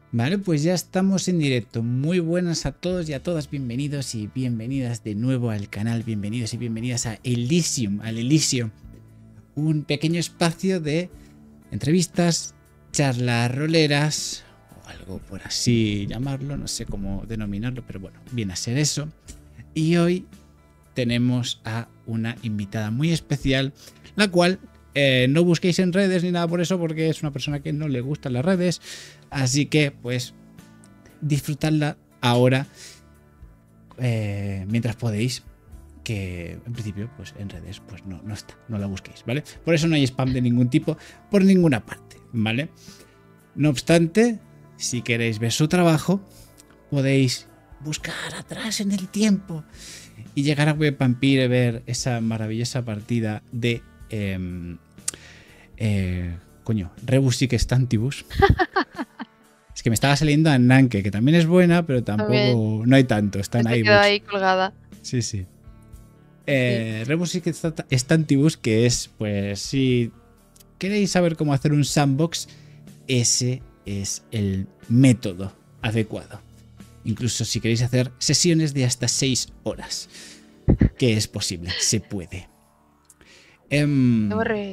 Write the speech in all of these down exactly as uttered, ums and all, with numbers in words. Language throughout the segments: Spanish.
Vale, pues ya estamos en directo. Muy buenas a todos y a todas, bienvenidos y bienvenidas de nuevo al canal, bienvenidos y bienvenidas a Elysium, al Elysium, un pequeño espacio de entrevistas, charlas roleras, o algo por así llamarlo, no sé cómo denominarlo, pero bueno, viene a ser eso. Y hoy tenemos a una invitada muy especial, la cual eh, no busquéis en redes ni nada por eso, porque es una persona que no le gustan las redes. Así que, pues, disfrutadla ahora eh, mientras podéis, que en principio, pues en redes, pues no, no está, no la busquéis, ¿vale? Por eso no hay spam de ningún tipo, por ninguna parte, ¿vale? No obstante, si queréis ver su trabajo, podéis buscar atrás en el tiempo y llegar a Web Vampire y ver esa maravillosa partida de... Eh, eh, coño, Rebus Sic Stantibus. Es que me estaba saliendo a Nanke, que también es buena, pero tampoco no hay tanto. Están ahí. Queda ahí colgada. Sí, sí. Eh, sí. Rebus Sic Stantibus, que es, pues, si queréis saber cómo hacer un sandbox, ese es el método adecuado. Incluso si queréis hacer sesiones de hasta seis horas, que es posible, se puede. Um,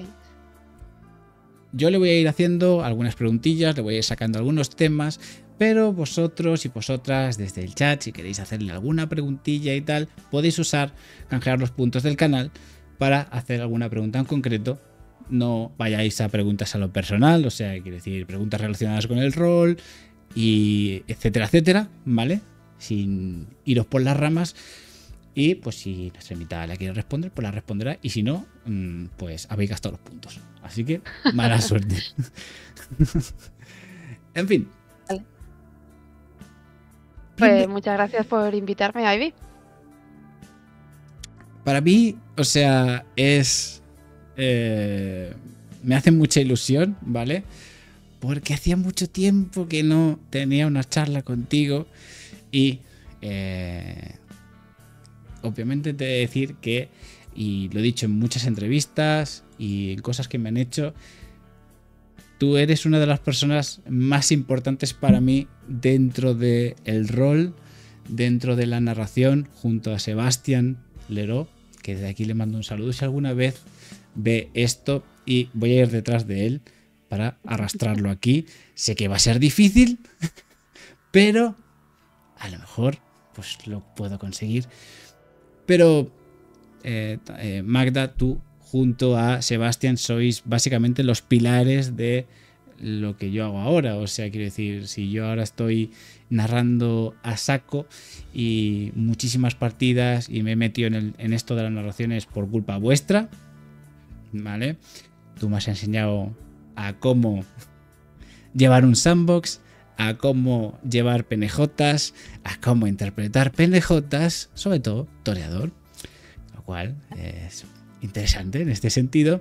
Yo le voy a ir haciendo algunas preguntillas, le voy a ir sacando algunos temas, pero vosotros y vosotras desde el chat, si queréis hacerle alguna preguntilla y tal, podéis usar, canjear los puntos del canal para hacer alguna pregunta en concreto. No vayáis a preguntas a lo personal, o sea, quiero decir, preguntas relacionadas con el rol, y etcétera, etcétera, ¿vale? Sin iros por las ramas. Y pues si nuestra invitada la quiere responder, pues la responderá. Y si no, pues habéis gastado los puntos. Así que mala suerte. En fin. Vale. Pues muchas gracias por invitarme, Ivy. Para mí, o sea, es... Eh, me hace mucha ilusión, ¿vale? Porque hacía mucho tiempo que no tenía una charla contigo. Y... Eh, obviamente te he de decir que, y lo he dicho en muchas entrevistas y en cosas que me han hecho, tú eres una de las personas más importantes para mí dentro del rol, dentro de la narración, junto a Sebastián Leró, que desde aquí le mando un saludo si alguna vez ve esto, y voy a ir detrás de él para arrastrarlo aquí. Sé que va a ser difícil, pero a lo mejor pues lo puedo conseguir. Pero eh, eh, Magda, tú junto a Sebastián sois básicamente los pilares de lo que yo hago ahora. O sea, quiero decir, si yo ahora estoy narrando a saco y muchísimas partidas y me he metido en, el, en esto de las narraciones por culpa vuestra, ¿vale? Tú me has enseñado a cómo llevar un sandbox, a cómo llevar P N Jotas, a cómo interpretar P N Jotas, sobre todo toreador, lo cual es interesante en este sentido.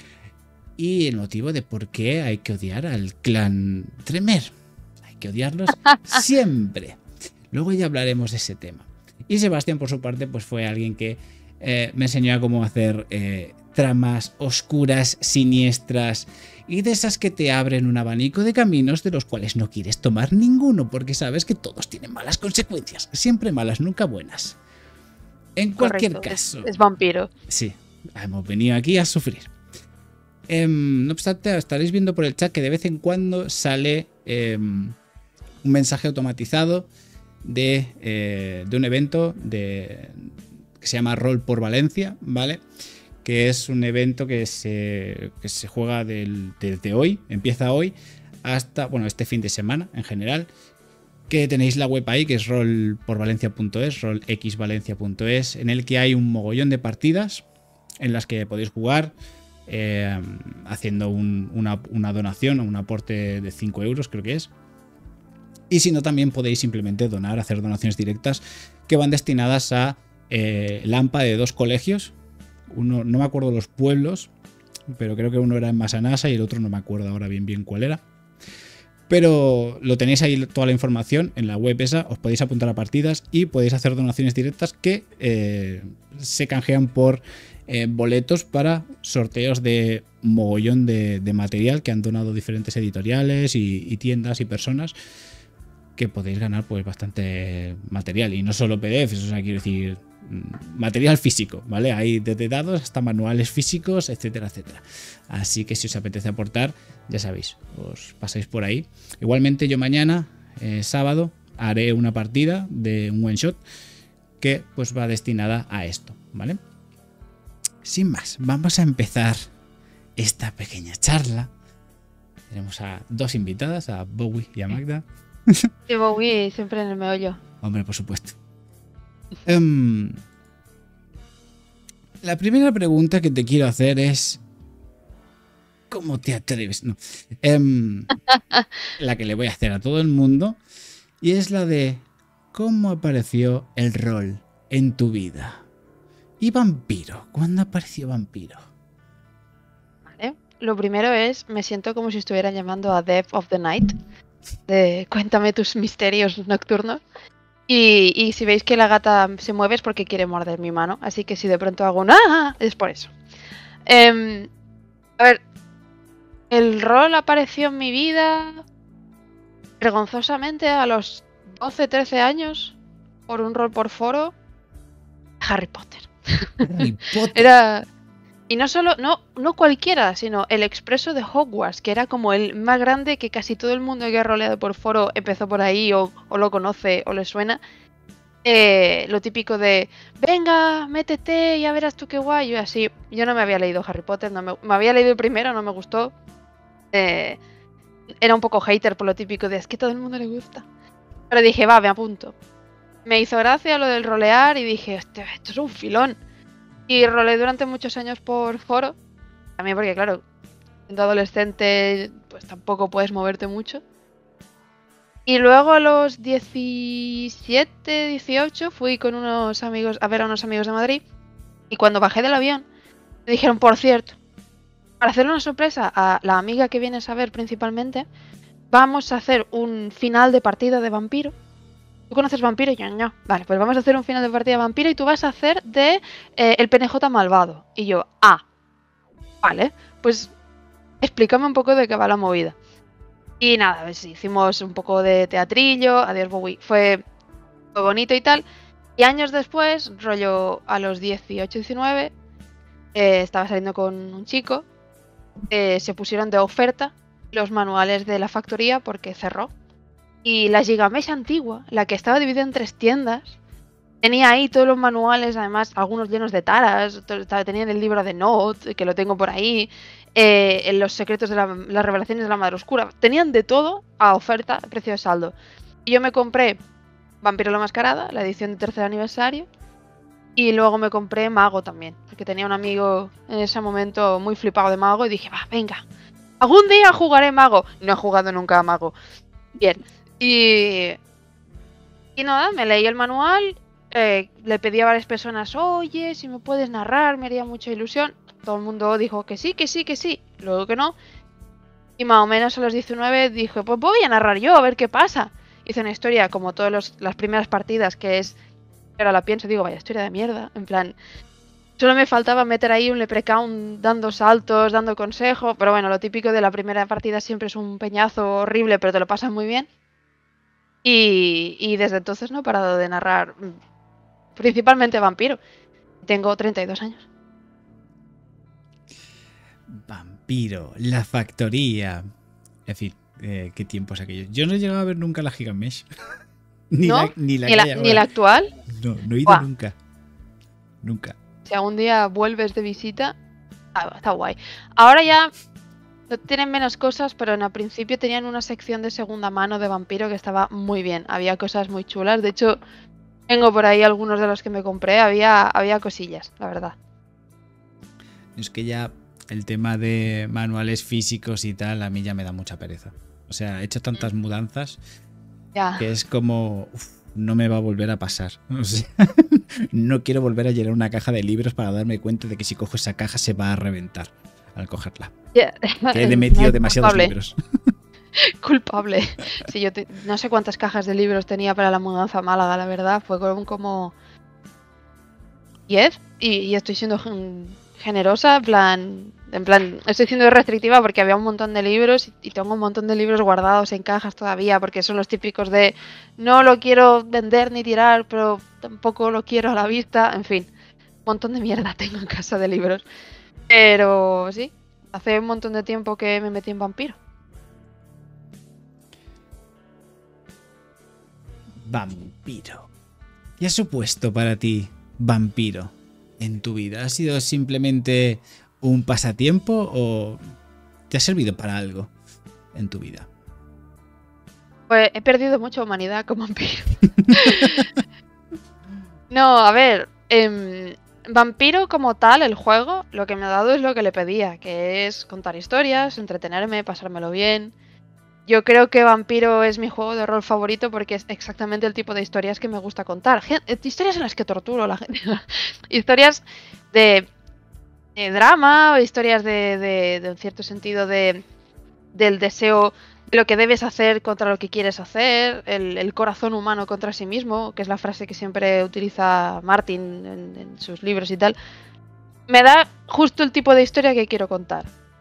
Y el motivo de por qué hay que odiar al clan Tremer. Hay que odiarlos siempre. Luego ya hablaremos de ese tema. Y Sebastián, por su parte, pues fue alguien que eh, me enseñó a cómo hacer eh, tramas oscuras, siniestras, y de esas que te abren un abanico de caminos de los cuales no quieres tomar ninguno, porque sabes que todos tienen malas consecuencias, siempre malas, nunca buenas. En cualquier Correcto, caso... Es, es vampiro. Sí, hemos venido aquí a sufrir. Eh, no obstante, estaréis viendo por el chat que de vez en cuando sale eh, un mensaje automatizado de, eh, de un evento de, que se llama Rol por Valencia, ¿vale? Que es un evento que se, que se juega del, desde hoy, empieza hoy, hasta, bueno, este fin de semana en general, que tenéis la web ahí, que es rol por valencia punto es, rol x valencia punto es, en el que hay un mogollón de partidas en las que podéis jugar eh, haciendo un, una, una donación o un aporte de cinco euros, creo que es. Y si no, también podéis simplemente donar, hacer donaciones directas que van destinadas a eh, la AMPA de dos colegios. Uno, no me acuerdo los pueblos, pero creo que uno era en Masanasa y el otro no me acuerdo ahora bien bien cuál era. Pero lo tenéis ahí toda la información en la web esa, os podéis apuntar a partidas y podéis hacer donaciones directas que eh, se canjean por eh, boletos para sorteos de mogollón de, de material que han donado diferentes editoriales y, y tiendas y personas que podéis ganar pues bastante material. Y no solo P D Fs, o sea, quiero decir, material físico, ¿vale? Hay desde dados hasta manuales físicos, etcétera, etcétera. Así que si os apetece aportar, ya sabéis, os pasáis por ahí. Igualmente yo mañana, eh, sábado, haré una partida de un one shot que pues va destinada a esto, ¿vale? Sin más, vamos a empezar esta pequeña charla. Tenemos a dos invitadas, a Bowie y a Magda. Y Bowie siempre en el meollo. Hombre, por supuesto. Um, la primera pregunta que te quiero hacer es: ¿cómo te atreves? No. Um, la que le voy a hacer a todo el mundo. Y es la de: ¿cómo apareció el rol en tu vida? Y Vampiro, ¿cuándo apareció Vampiro? Vale. Lo primero es, me siento como si estuvieran llamando a Death of the Night. De cuéntame tus misterios nocturnos. Y, y si veis que la gata se mueve es porque quiere morder mi mano. Así que si de pronto hago un ¡ah! Es por eso. Eh, a ver, el rol apareció en mi vida vergonzosamente a los doce, trece años por un rol por foro. Harry Potter. Harry Potter. Era... Y no solo, no, no cualquiera, sino el Expreso de Hogwarts, que era como el más grande, que casi todo el mundo que ha roleado por foro empezó por ahí o, o lo conoce o le suena. Eh, lo típico de, venga, métete, ya verás tú qué guay. Yo así, yo no me había leído Harry Potter, no me, me había leído el primero, no me gustó. Eh, era un poco hater por lo típico de, es que todo el mundo le gusta. Pero dije, va, me apunto. Me hizo gracia lo del rolear y dije, hostia, esto es un filón. Y roleé durante muchos años por foro. También porque, claro, siendo adolescente, pues tampoco puedes moverte mucho. Y luego a los diecisiete, dieciocho fui con unos amigos a ver a unos amigos de Madrid. Y cuando bajé del avión, me dijeron, por cierto, para hacer una sorpresa a la amiga que vienes a ver principalmente, vamos a hacer un final de partida de Vampiro. ¿Tú conoces Vampiro? Y yo, no. Vale, pues vamos a hacer un final de partida de Vampiro y tú vas a hacer de eh, el P N J malvado. Y yo, ah, vale, pues explícame un poco de qué va la movida. Y nada, pues hicimos un poco de teatrillo, adiós Bowie, fue, fue bonito y tal. Y años después, rollo a los dieciocho, diecinueve, eh, estaba saliendo con un chico, eh, se pusieron de oferta los manuales de la factoría porque cerró. Y la Gigamesh antigua, la que estaba dividida en tres tiendas, tenía ahí todos los manuales, además algunos llenos de taras, tenían el libro de Note, que lo tengo por ahí, eh, en los secretos de la, las revelaciones de la Madre Oscura, tenían de todo a oferta, a precio de saldo. Y yo me compré Vampiro la Mascarada, la edición de tercer aniversario, y luego me compré Mago también, porque tenía un amigo en ese momento muy flipado de Mago y dije, va, venga, algún día jugaré Mago. No he jugado nunca a Mago. Bien. Y, y nada, me leí el manual, eh, le pedí a varias personas, oye, si me puedes narrar, me haría mucha ilusión. Todo el mundo dijo que sí, que sí, que sí, luego que no. Y más o menos a los diecinueve dije, pues voy a narrar yo, a ver qué pasa. Hice una historia como todas las primeras partidas, que es, ahora la pienso, digo, vaya historia de mierda, en plan... Solo me faltaba meter ahí un leprechaun dando saltos, dando consejo, pero bueno, lo típico de la primera partida siempre es un peñazo horrible, pero te lo pasas muy bien. Y, y desde entonces no he parado de narrar, principalmente Vampiro. Tengo treinta y dos años. Vampiro, la factoría. En fin, eh, qué tiempos aquellos. Yo no he llegado a ver nunca la Gigamesh. ni, ¿No? la, ni la ¿Ni, la, ¿Ni la actual? No, no he ido Buah. nunca. Nunca. Si algún día vuelves de visita, ah, está guay. Ahora ya no tienen menos cosas, pero en el principio tenían una sección de segunda mano de Vampiro que estaba muy bien. Había cosas muy chulas. De hecho, tengo por ahí algunos de los que me compré. Había, había cosillas, la verdad. Es que ya el tema de manuales físicos y tal, a mí ya me da mucha pereza. O sea, he hecho tantas mudanzas Ya. que es como... Uf, no me va a volver a pasar. O sea, no quiero volver a llenar una caja de libros para darme cuenta de que si cojo esa caja se va a reventar al cogerla. Yeah. Que he metido No, demasiados culpable. libros. Culpable. Sí, yo te- no sé cuántas cajas de libros tenía para la mudanza a Málaga, la verdad. Fue como- como diez. Y, y estoy siendo gen- generosa, en plan... En plan, estoy siendo restrictiva porque había un montón de libros y tengo un montón de libros guardados en cajas todavía porque son los típicos de no lo quiero vender ni tirar, pero tampoco lo quiero a la vista. En fin, un montón de mierda tengo en casa de libros. Pero sí, hace un montón de tiempo que me metí en Vampiro. Vampiro. ¿Qué ha supuesto para ti Vampiro en tu vida? ¿Ha sido simplemente un pasatiempo o te ha servido para algo en tu vida? Pues he perdido mucha humanidad con Vampiro. No, a ver, eh, Vampiro como tal, el juego, lo que me ha dado es lo que le pedía, que es contar historias, entretenerme, pasármelo bien. Yo creo que Vampiro es mi juego de rol favorito porque es exactamente el tipo de historias que me gusta contar. Gen- eh, historias en las que torturo a la gente. Historias de, de drama, o historias de, de, de un cierto sentido de, del deseo de lo que debes hacer contra lo que quieres hacer, el, el corazón humano contra sí mismo, que es la frase que siempre utiliza Martin en, en sus libros y tal. Me da justo el tipo de historia que quiero contar.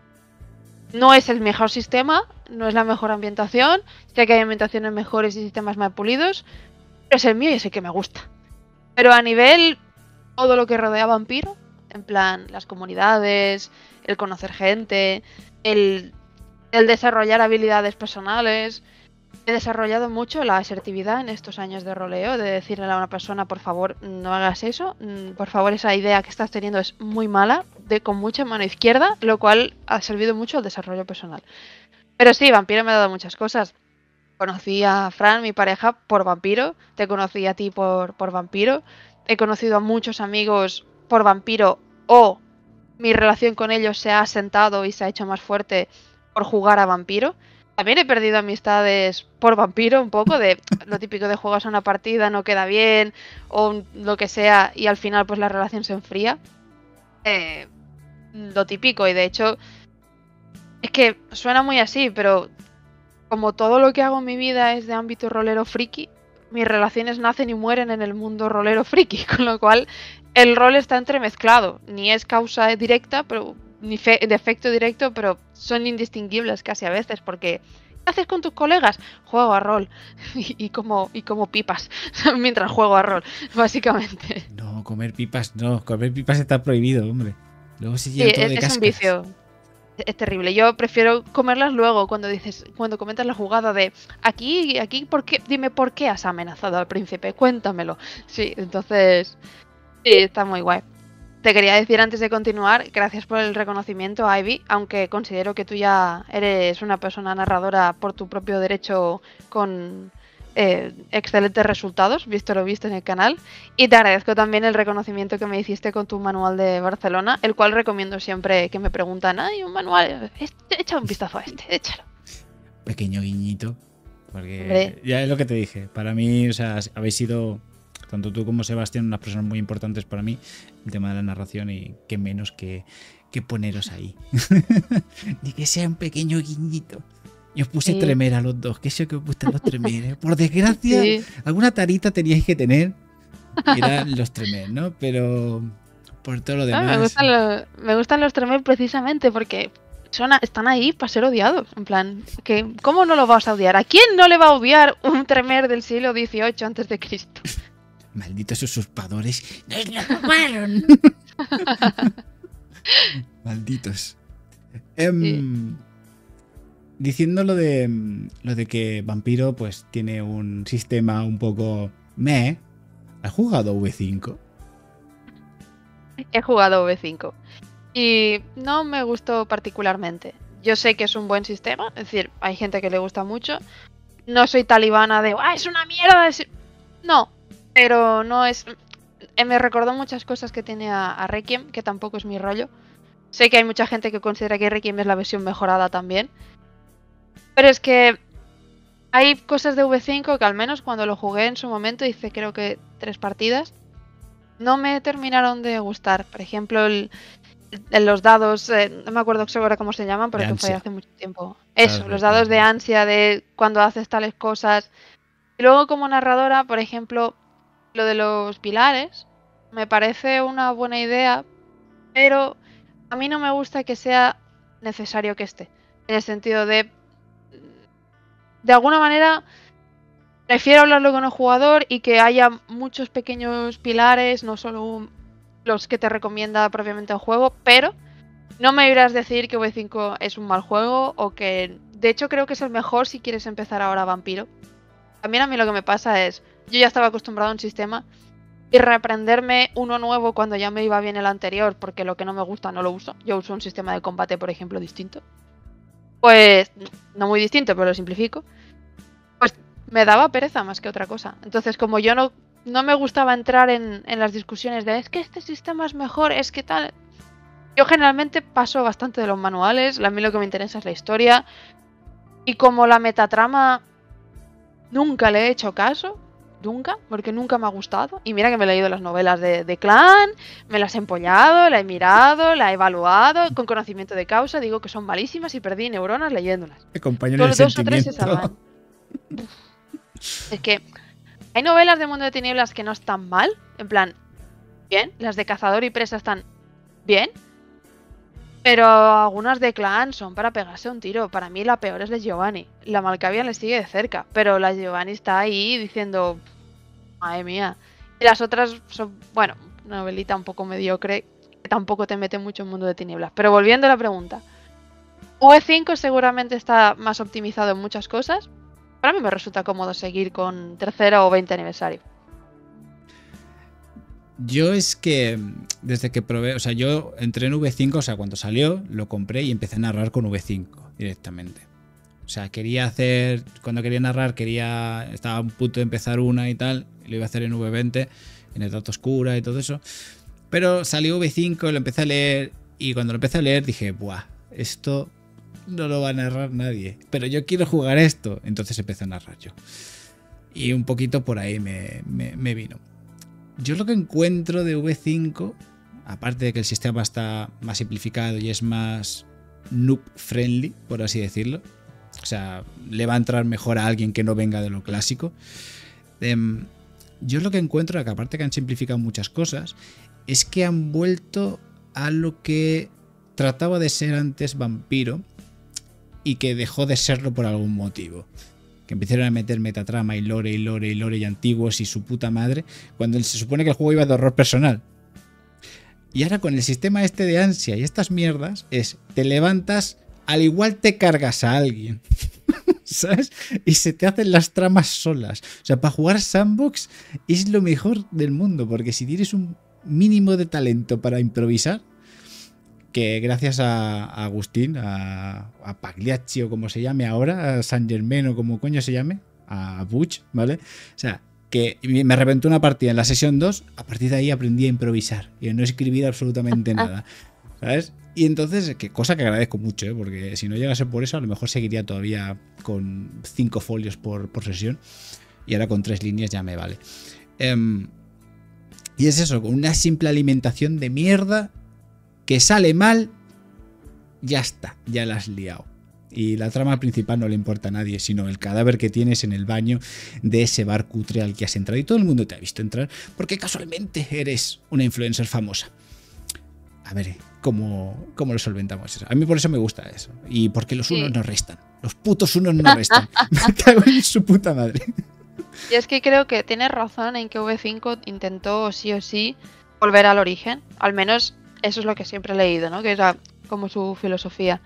No es el mejor sistema, no es la mejor ambientación, sé que hay ambientaciones mejores y sistemas más pulidos, pero es el mío y es el que me gusta. Pero a nivel todo lo que rodea a Vampiro, en plan las comunidades, el conocer gente, el, el desarrollar habilidades personales, he desarrollado mucho la asertividad en estos años de roleo, de decirle a una persona, por favor, no hagas eso, por favor, esa idea que estás teniendo es muy mala, de con mucha mano izquierda, lo cual ha servido mucho al desarrollo personal. Pero sí, Vampiro me ha dado muchas cosas. Conocí a Fran, mi pareja, por Vampiro, te conocí a ti por, por Vampiro, he conocido a muchos amigos por Vampiro o mi relación con ellos se ha asentado y se ha hecho más fuerte por jugar a Vampiro. También he perdido amistades por Vampiro un poco, de lo típico de juegas a una partida, no queda bien, o lo que sea, y al final pues la relación se enfría. Eh, lo típico, y de hecho, es que suena muy así, pero como todo lo que hago en mi vida es de ámbito rolero friki, mis relaciones nacen y mueren en el mundo rolero friki, con lo cual el rol está entremezclado, ni es causa directa, pero ni fe de efecto directo, pero son indistinguibles casi a veces, porque ¿qué haces con tus colegas? Juego a rol y, y como y como pipas mientras juego a rol, básicamente. No, comer pipas no, comer pipas está prohibido, hombre. Luego se Sí, llena todo es, de es un cáscaras. vicio. Es terrible. Yo prefiero comerlas luego cuando dices, cuando comentas la jugada de aquí, aquí, ¿por qué? Dime por qué has amenazado al príncipe, cuéntamelo. Sí, entonces, sí, está muy guay. Te quería decir antes de continuar, gracias por el reconocimiento, Ivy, aunque considero que tú ya eres una persona narradora por tu propio derecho con eh, excelentes resultados, visto lo visto en el canal. Y te agradezco también el reconocimiento que me hiciste con tu manual de Barcelona, el cual recomiendo siempre que me preguntan, ay, un manual, este, echa un vistazo a este, échalo. Pequeño guiñito, porque Hombre. ya es lo que te dije. Para mí, o sea, habéis sido, tanto tú como Sebastián, unas personas muy importantes para mí, el tema de la narración, y qué menos que, que poneros ahí. Ni que sea un pequeño guiñito. Y os puse Sí. tremer a los dos, que sé que os gustan los tremer, ¿eh? Por desgracia, Sí. alguna tarita teníais que tener, y eran los tremer, ¿no? Pero por todo lo Ah, demás... me, gustan los, me gustan los Tremel precisamente porque son a- están ahí para ser odiados. En plan, que, ¿cómo no lo vas a odiar? ¿A quién no le va a odiar un Tremer del siglo dieciocho antes de Cristo? Malditos usurpadores. ¡Nos lo robaron! Malditos. Em, Sí. Diciendo lo de, lo de que Vampiro pues tiene un sistema un poco meh. ¿Has jugado V cinco? He jugado V cinco y no me gustó particularmente. Yo sé que es un buen sistema, es decir, hay gente que le gusta mucho. No soy talibana de, ¡ah, es una mierda! es-". No, pero no es... eh, Me recordó muchas cosas que tiene a, a Requiem, que tampoco es mi rollo. Sé que hay mucha gente que considera que Requiem es la versión mejorada también. Pero es que hay cosas de V cinco que al menos cuando lo jugué en su momento, hice creo que tres partidas, no me terminaron de gustar. Por ejemplo, el, el- los dados, eh, no me acuerdo ahora cómo se llaman porque fue ansia. hace mucho tiempo. Eso, Dados los de- dados de de- ansia de cuando haces tales cosas. Y luego como narradora, por ejemplo, lo de los pilares, me parece una buena idea, pero a mí no me gusta que sea necesario que esté. En el sentido de... De alguna manera, prefiero hablarlo con el jugador y que haya muchos pequeños pilares, no solo los que te recomienda propiamente el juego, pero no me irás a decir que V cinco es un mal juego o que... De hecho, creo que es el mejor si quieres empezar ahora Vampiro. También a mí lo que me pasa es... Yo ya estaba acostumbrado a un sistema y reaprenderme uno nuevo cuando ya me iba bien el anterior, porque lo que no me gusta no lo uso. Yo uso un sistema de combate, por ejemplo, distinto. Pues... No muy distinto, pero lo simplifico. Pues me daba pereza más que otra cosa. Entonces, como yo no, no me gustaba entrar en, en las discusiones de es que este sistema es mejor, es que tal... Yo generalmente paso bastante de los manuales, a mí lo que me interesa es la historia. Y como la metatrama nunca le he hecho caso, nunca, porque nunca me ha gustado. Y mira que me he leído las novelas de, de Clan, me las he empollado, la he mirado, la he evaluado, con conocimiento de causa, digo que son malísimas y perdí neuronas leyéndolas. Te acompañan el Solo dos o tres se sentimiento. salvan. Es que hay novelas de Mundo de Tinieblas que no están mal, en plan, bien, las de Cazador y Presa están bien, pero algunas de Clan son para pegarse un tiro. Para mí la peor es la Giovanni. La Malkavian le sigue de cerca, pero la Giovanni está ahí diciendo, madre mía. Y las otras son, bueno, una novelita un poco mediocre, que tampoco te mete mucho en Mundo de Tinieblas. Pero volviendo a la pregunta, V cinco seguramente está más optimizado en muchas cosas. Para mí me resulta cómodo seguir con tercero o veinte aniversario. Yo es que desde que probé, o sea, yo entré en V cinco, o sea, cuando salió, lo compré y empecé a narrar con V cinco directamente. O sea, quería hacer, cuando quería narrar, quería, estaba a un punto de empezar una y tal, y lo iba a hacer en V veinte, en Edad Oscura y todo eso. Pero salió V cinco, lo empecé a leer, y cuando lo empecé a leer dije, buah, esto no lo va a narrar nadie, pero yo quiero jugar esto. Entonces empecé a narrar yo. Y un poquito por ahí me, me, me vino. Yo lo que encuentro de V cinco, aparte de que el sistema está más simplificado y es más noob friendly, por así decirlo, o sea, le va a entrar mejor a alguien que no venga de lo clásico. Eh, yo lo que encuentro, que aparte que han simplificado muchas cosas, es que han vuelto a lo que trataba de ser antes Vampiro y que dejó de serlo por algún motivo. Que empezaron a meter metatrama y lore y lore y lore y antiguos y su puta madre, cuando se supone que el juego iba de horror personal. Y ahora con el sistema este de ansia y estas mierdas, es, te levantas, al igual te cargas a alguien, ¿sabes? Y se te hacen las tramas solas. O sea, para jugar sandbox es lo mejor del mundo, porque si tienes un mínimo de talento para improvisar, que gracias a, a Agustín, a, a Pagliacci o como se llame ahora, a San Germain o como coño se llame, a Butch, ¿vale? O sea, que me reventó una partida en la sesión dos, a partir de ahí aprendí a improvisar y a no escribir absolutamente nada, ¿sabes? Y entonces, que cosa que agradezco mucho, ¿eh? Porque si no llegase por eso, a lo mejor seguiría todavía con cinco folios por, por sesión y ahora con tres líneas ya me vale. Um, y es eso, con una simple alimentación de mierda que sale mal, ya está, ya la has liado. Y la trama principal no le importa a nadie, sino el cadáver que tienes en el baño de ese bar cutre al que has entrado. Y todo el mundo te ha visto entrar porque casualmente eres una influencer famosa. A ver, ¿cómo, cómo lo solventamos eso? A mí por eso me gusta eso. Y porque los unos no restan. Los putos unos no restan. Me cago en su puta madre. Y es que creo que tienes razón en que V cinco intentó sí o sí volver al origen. Al menos eso es lo que siempre he leído, ¿no? Que era como su filosofía.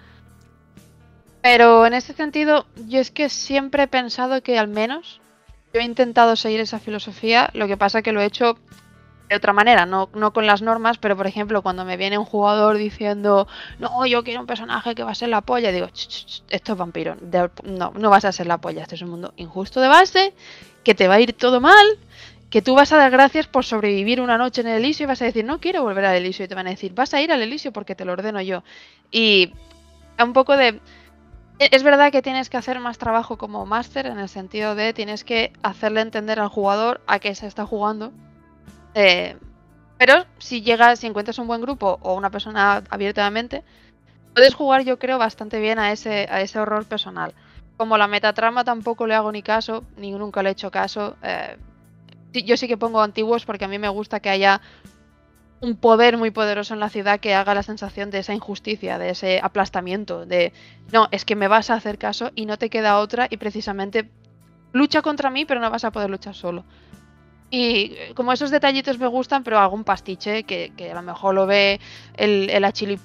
Pero en ese sentido, yo es que siempre he pensado que al menos yo he intentado seguir esa filosofía. Lo que pasa que lo he hecho de otra manera, no, no con las normas, pero por ejemplo, cuando me viene un jugador diciendo no, yo quiero un personaje que va a ser la polla, digo, ch, ch, ch, esto es Vampiro, de, no, no vas a ser la polla, este es un mundo injusto de base, que te va a ir todo mal, que tú vas a dar gracias por sobrevivir una noche en el Elíseo y vas a decir, no quiero volver al Elíseo, y te van a decir, vas a ir al Elíseo porque te lo ordeno yo. Y un poco de... Es verdad que tienes que hacer más trabajo como máster, en el sentido de tienes que hacerle entender al jugador a qué se está jugando. Eh, pero si llegas, si encuentras un buen grupo o una persona abiertamente, puedes jugar, yo creo, bastante bien a ese, a ese horror personal. Como la metatrama tampoco le hago ni caso, ni nunca le he hecho caso. Eh, yo sí que pongo antiguos porque a mí me gusta que haya un poder muy poderoso en la ciudad que haga la sensación de esa injusticia, de ese aplastamiento, de no, es que me vas a hacer caso y no te queda otra y precisamente lucha contra mí, pero no vas a poder luchar solo. Y como esos detallitos me gustan, pero algún pastiche que, que a lo mejor lo ve el, el Achille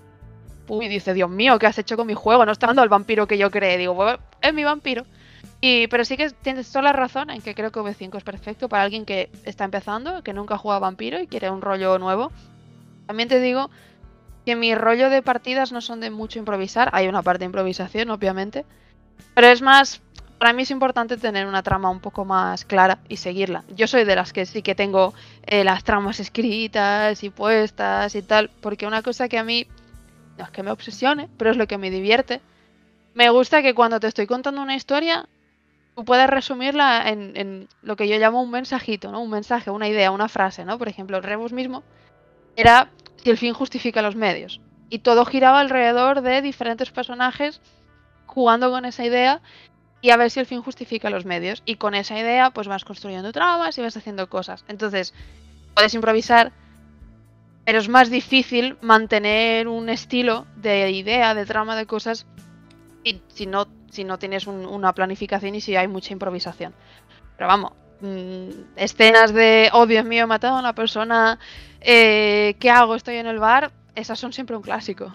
y dice, Dios mío, ¿qué has hecho con mi juego? No está dando al vampiro que yo creé. Digo, bueno, es mi vampiro. Y, pero sí que tienes toda la razón en que creo que V cinco es perfecto para alguien que está empezando, que nunca ha jugado a vampiro y quiere un rollo nuevo. También te digo que mi rollo de partidas no son de mucho improvisar. Hay una parte de improvisación, obviamente. Pero es más, para mí es importante tener una trama un poco más clara y seguirla. Yo soy de las que sí que tengo eh, las tramas escritas y puestas y tal. Porque una cosa que a mí, no es que me obsesione, pero es lo que me divierte. Me gusta que cuando te estoy contando una historia, tú puedes resumirla en, en lo que yo llamo un mensajito, ¿no? Un mensaje, una idea, una frase, ¿no? Por ejemplo, el Rebus mismo era si el fin justifica los medios. Y todo giraba alrededor de diferentes personajes jugando con esa idea y a ver si el fin justifica los medios. Y con esa idea, pues vas construyendo tramas y vas haciendo cosas. Entonces, puedes improvisar, pero es más difícil mantener un estilo de idea, de trama, de cosas, y si no si no tienes un, una planificación y si hay mucha improvisación. Pero vamos, mmm, escenas de, oh Dios mío, he matado a una persona, eh, ¿qué hago? Estoy en el bar, esas son siempre un clásico.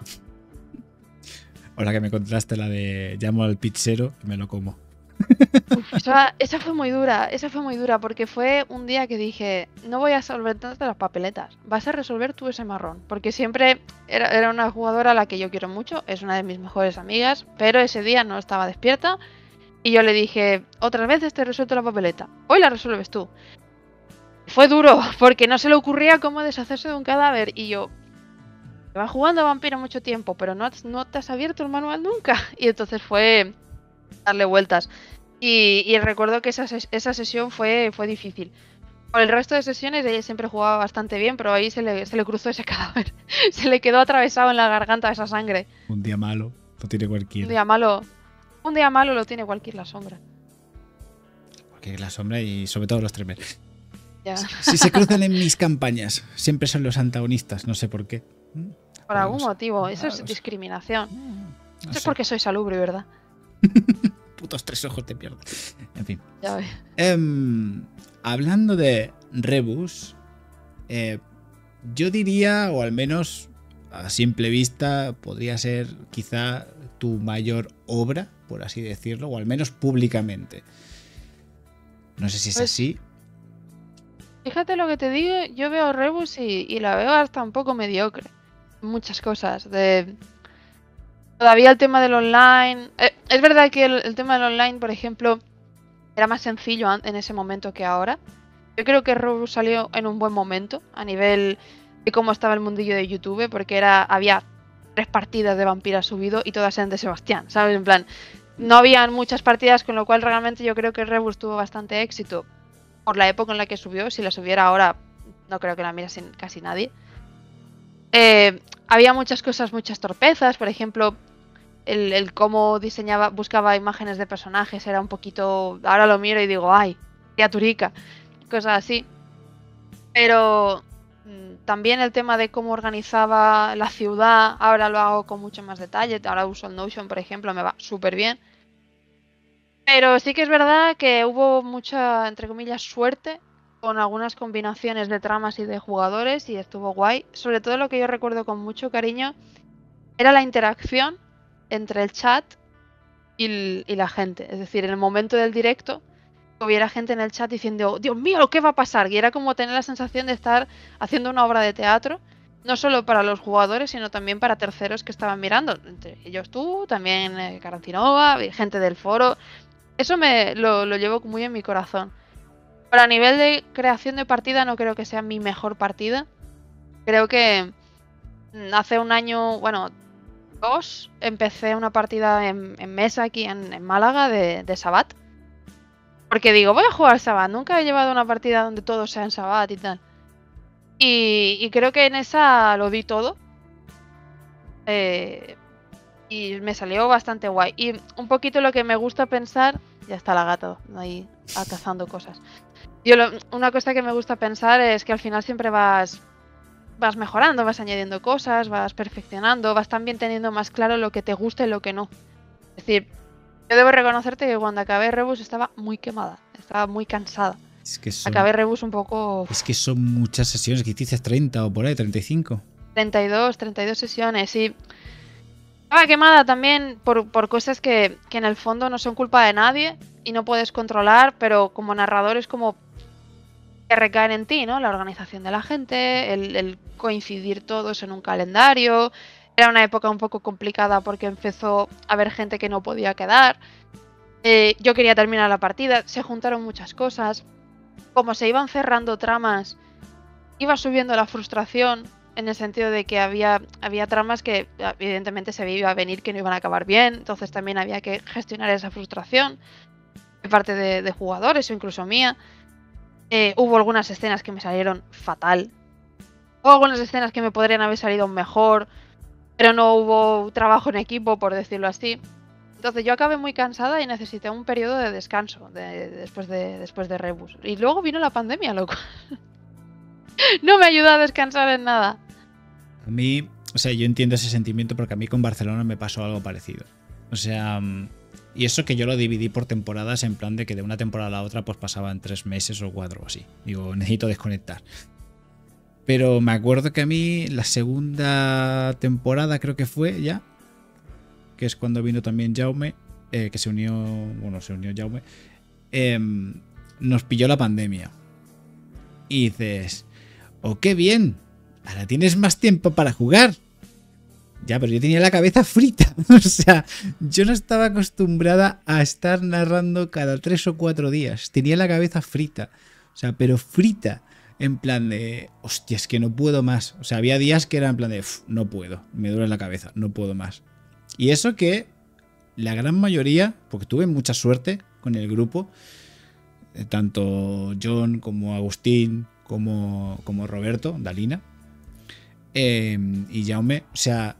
O la que me contaste, la de llamo al pizzero y me lo como. Uf, esa, esa fue muy dura, esa fue muy dura porque fue un día que dije, no voy a solventarte las papeletas, vas a resolver tú ese marrón, porque siempre era, era una jugadora a la que yo quiero mucho, es una de mis mejores amigas, pero ese día no estaba despierta y yo le dije, otras veces te resuelto la papeleta, hoy la resuelves tú. Fue duro porque no se le ocurría cómo deshacerse de un cadáver y yo, va jugando a vampiro mucho tiempo, pero no, no te has abierto el manual nunca, y entonces fue darle vueltas. Y, y recuerdo que esa, esa sesión fue, fue difícil. Por el resto de sesiones ella siempre jugaba bastante bien, pero ahí se le, se le cruzó ese cadáver. Se le quedó atravesado en la garganta esa sangre. Un día malo, lo tiene cualquiera. Un día malo, un día malo lo tiene cualquier la sombra. Cualquier la sombra y sobre todo los tremers. Ya. Si se cruzan en mis campañas, siempre son los antagonistas, no sé por qué. Por algún motivo, eso es discriminación. No Eso es sé. porque soy salubre, ¿verdad? Putos tres ojos te pierdo. En fin. Ya ves. Eh, hablando de Rebus, eh, yo diría, o al menos a simple vista, podría ser quizá tu mayor obra, por así decirlo, o al menos públicamente. No sé si es Pues, así. Fíjate lo que te digo, yo veo Rebus y, y la veo hasta un poco mediocre. Muchas cosas. De... Todavía el tema del online... Eh, es verdad que el, el tema del online, por ejemplo, era más sencillo en ese momento que ahora. Yo creo que Rebus salió en un buen momento a nivel de cómo estaba el mundillo de YouTube, porque era había tres partidas de Vampiras subido y todas eran de Sebastián, ¿sabes? En plan, no habían muchas partidas, con lo cual realmente yo creo que Rebus tuvo bastante éxito por la época en la que subió. Si la subiera ahora, no creo que la mirase casi nadie. Eh, había muchas cosas, muchas torpezas, por ejemplo, el, el cómo diseñaba, buscaba imágenes de personajes era un poquito... Ahora lo miro y digo, ay, criaturica, cosas así. Pero mmm, también el tema de cómo organizaba la ciudad, ahora lo hago con mucho más detalle. Ahora uso el Notion, por ejemplo, me va súper bien. Pero sí que es verdad que hubo mucha, entre comillas, suerte con algunas combinaciones de tramas y de jugadores y estuvo guay. Sobre todo lo que yo recuerdo con mucho cariño era la interacción entre el chat y, y la gente. Es decir, en el momento del directo hubiera gente en el chat diciendo, Dios mío, ¿qué va a pasar? Y era como tener la sensación de estar haciendo una obra de teatro, no solo para los jugadores, sino también para terceros que estaban mirando. Entre ellos tú, también eh, Karantinova, gente del foro. Eso me lo, lo llevo muy en mi corazón. Pero a nivel de creación de partida no creo que sea mi mejor partida. Creo que hace un año, bueno, dos, empecé una partida en, en mesa aquí en, en Málaga de, de Sabbat. Porque digo, voy a jugar Sabbat. Nunca he llevado una partida donde todo sea en Sabbat y tal. Y, y creo que en esa lo di todo. Eh, y me salió bastante guay. Y un poquito lo que me gusta pensar... Ya está la gata ahí atazando cosas. Yo lo, una cosa que me gusta pensar es que al final siempre vas vas mejorando, vas añadiendo cosas, vas perfeccionando, vas también teniendo más claro lo que te gusta y lo que no. Es decir, yo debo reconocerte que cuando acabé Rebus estaba muy quemada, estaba muy cansada. Es que son, acabé Rebus un poco... Es que son muchas sesiones, que dices treinta o por ahí, treinta y cinco. treinta y dos, treinta y dos sesiones, y... Estaba quemada también por, por cosas que, que en el fondo no son culpa de nadie y no puedes controlar, pero como narrador es como que recaen en ti, ¿no? La organización de la gente, el, el coincidir todos en un calendario. Era una época un poco complicada porque empezó a haber gente que no podía quedar. Eh, yo quería terminar la partida, se juntaron muchas cosas. Como se iban cerrando tramas, iba subiendo la frustración, en el sentido de que había, había tramas que evidentemente se veía venir que no iban a acabar bien, entonces también había que gestionar esa frustración de parte de, de jugadores o incluso mía. Eh, hubo algunas escenas que me salieron fatal, hubo algunas escenas que me podrían haber salido mejor, pero no hubo trabajo en equipo, por decirlo así. Entonces yo acabé muy cansada y necesité un periodo de descanso de, de, después, de, después de Rebus. Y luego vino la pandemia, loco. No me ayudó a descansar en nada. A mí, o sea, yo entiendo ese sentimiento porque a mí con Barcelona me pasó algo parecido. O sea, y eso que yo lo dividí por temporadas, en plan de que de una temporada a la otra pues pasaban tres meses o cuatro o así. Digo, necesito desconectar. Pero me acuerdo que a mí la segunda temporada creo que fue ya, que es cuando vino también Jaume, eh, que se unió, bueno, se unió Jaume, eh, nos pilló la pandemia. Y dices, oh, qué bien, ahora tienes más tiempo para jugar. Ya, pero yo tenía la cabeza frita. O sea, yo no estaba acostumbrada a estar narrando cada tres o cuatro días. Tenía la cabeza frita. O sea, pero frita. En plan de, hostia, es que no puedo más. O sea, había días que era en plan de, no puedo, me duele la cabeza, no puedo más. Y eso que la gran mayoría, porque tuve mucha suerte con el grupo, tanto John como Agustín como, como Roberto, Dalina, eh, y Jaume, o sea,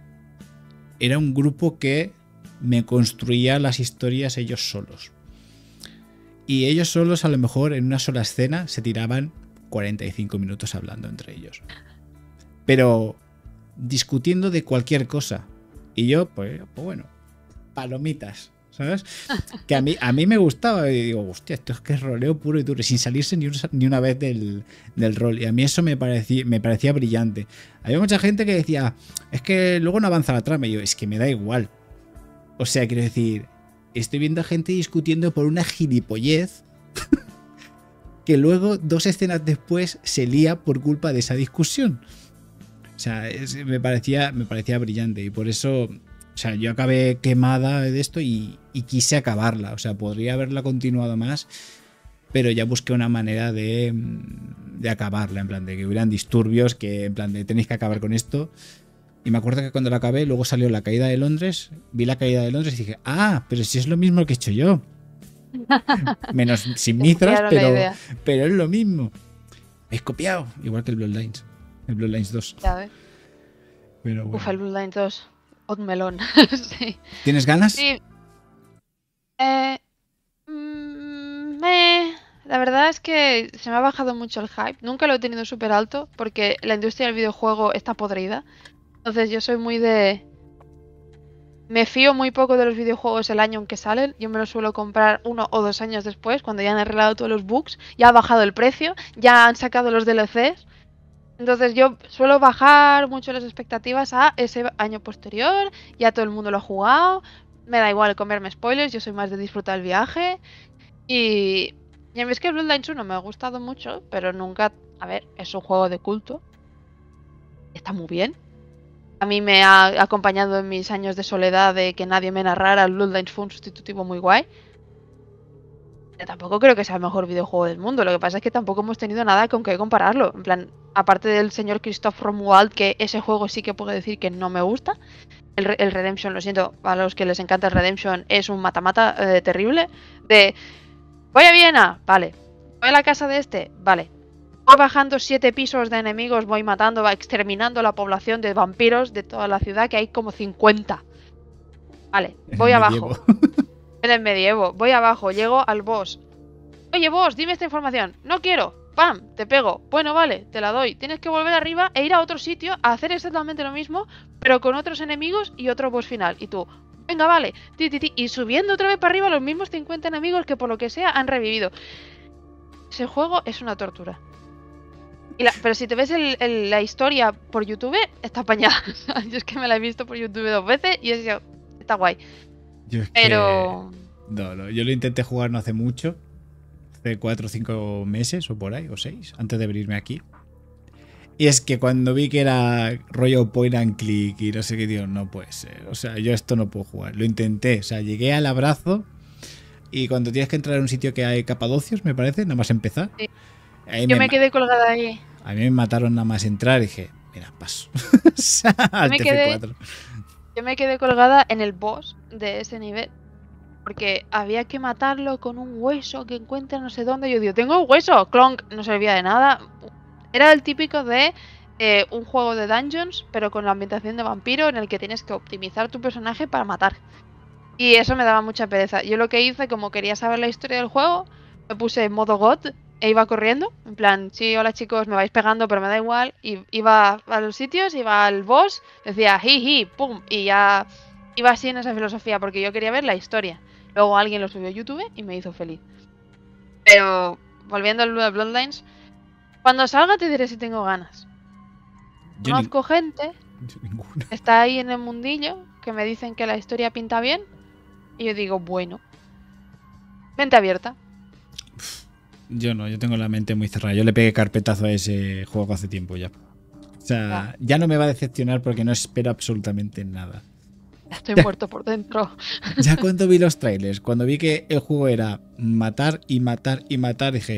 era un grupo que me construía las historias ellos solos. Y ellos solos, a lo mejor en una sola escena, se tiraban cuarenta y cinco minutos hablando entre ellos. Pero discutiendo de cualquier cosa. Y yo, pues, pues bueno, palomitas, ¿sabes? Que a mí, a mí me gustaba. Y digo, hostia, esto es que es roleo puro y duro, sin salirse ni, un, ni una vez del, del rol. Y a mí eso me parecía, me parecía brillante. Había mucha gente que decía, es que luego no avanza la trama. Y yo, es que me da igual. O sea, quiero decir, estoy viendo a gente discutiendo por una gilipollez que luego, dos escenas después, se lía por culpa de esa discusión. O sea, es, me, parecía, me parecía brillante. Y por eso, o sea, yo acabé quemada de esto y, y quise acabarla. O sea, podría haberla continuado más, pero ya busqué una manera de, de acabarla. En plan, de que hubieran disturbios, que en plan de tenéis que acabar con esto. Y me acuerdo que cuando la acabé, luego salió La Caída de Londres. Vi La Caída de Londres y dije, ah, pero si es lo mismo que he hecho yo. Menos sin mitras, pero, pero es lo mismo. Es copiado, igual que el Bloodlines. El Bloodlines dos. Ya ves. Pero bueno. Uf, el Bloodlines dos. Hot melón. Sí. ¿Tienes ganas? Sí. Eh, mm, eh, la verdad es que se me ha bajado mucho el hype. Nunca lo he tenido súper alto porque la industria del videojuego está podrida. Entonces yo soy muy de... Me fío muy poco de los videojuegos el año en que salen. Yo me los suelo comprar uno o dos años después, cuando ya han arreglado todos los bugs, ya ha bajado el precio, ya han sacado los D L Cs. Entonces yo suelo bajar mucho las expectativas a ese año posterior. Ya todo el mundo lo ha jugado. Me da igual comerme spoilers, yo soy más de disfrutar el viaje. Y, y a mí es que Bloodlines uno me ha gustado mucho, pero nunca... A ver, es un juego de culto. Está muy bien. A mí me ha acompañado en mis años de soledad de que nadie me narrara. El Bloodlines fue un sustitutivo muy guay. Pero tampoco creo que sea el mejor videojuego del mundo. Lo que pasa es que tampoco hemos tenido nada con qué compararlo. En plan, aparte del señor Christoph Romuald, que ese juego sí que puedo decir que no me gusta. El, el Redemption, lo siento, a los que les encanta el Redemption, es un mata-mata eh, terrible. De, voy a Viena, vale. Voy a la casa de este, vale. Voy bajando siete pisos de enemigos, voy matando, va exterminando la población de vampiros de toda la ciudad, que hay como cincuenta. Vale, voy abajo. En el medievo, voy abajo, llego al boss. Oye, boss, dime esta información. No quiero. ¡pam! Te pego. Bueno, vale, te la doy. Tienes que volver arriba e ir a otro sitio a hacer exactamente lo mismo, pero con otros enemigos y otro boss final. Y tú, venga, vale, ti, ti, ti, y subiendo otra vez para arriba los mismos cincuenta enemigos que por lo que sea han revivido. Ese juego es una tortura. Y la, pero si te ves el, el, la historia por YouTube, está apañada. Yo es que me la he visto por YouTube dos veces y es, está guay. Yo es pero... que... No, no, yo lo intenté jugar no hace mucho. Hace cuatro o cinco meses o por ahí, o seis, antes de venirme aquí. Y es que cuando vi que era rollo point and click y no sé qué, digo, no puede ser. O sea, yo esto no puedo jugar. Lo intenté, o sea, llegué al abrazo y cuando tienes que entrar a un sitio que hay capadocios, me parece, nada más empezar. Sí. Ahí yo me, me quedé colgada ahí. A mí me mataron nada más entrar y dije, mira, paso. O sea, al me T F cuatro. Quedé, yo me quedé colgada en el boss de ese nivel. Porque había que matarlo con un hueso que encuentra no sé dónde. Yo digo, tengo un hueso. Clonk, no servía de nada. Era el típico de eh, un juego de dungeons, pero con la ambientación de vampiro en el que tienes que optimizar tu personaje para matar. Y eso me daba mucha pereza. Yo lo que hice, como quería saber la historia del juego, me puse en modo God e iba corriendo. En plan, sí, hola chicos, me vais pegando, pero me da igual. Y iba a los sitios, iba al boss, decía, jiji, pum, y ya iba así en esa filosofía, porque yo quería ver la historia. Luego alguien lo subió a YouTube y me hizo feliz. Pero, volviendo al Bloodlines, cuando salga te diré si tengo ganas. Yo Conozco ni... gente yo ninguna. que está ahí en el mundillo, que me dicen que la historia pinta bien. Y yo digo, bueno, mente abierta. Yo no, yo tengo la mente muy cerrada. Yo le pegué carpetazo a ese juego hace tiempo ya. O sea, ah. ya no me va a decepcionar porque no espero absolutamente nada. Estoy muerto por dentro. Ya cuando vi los trailers, cuando vi que el juego era matar y matar y matar, dije,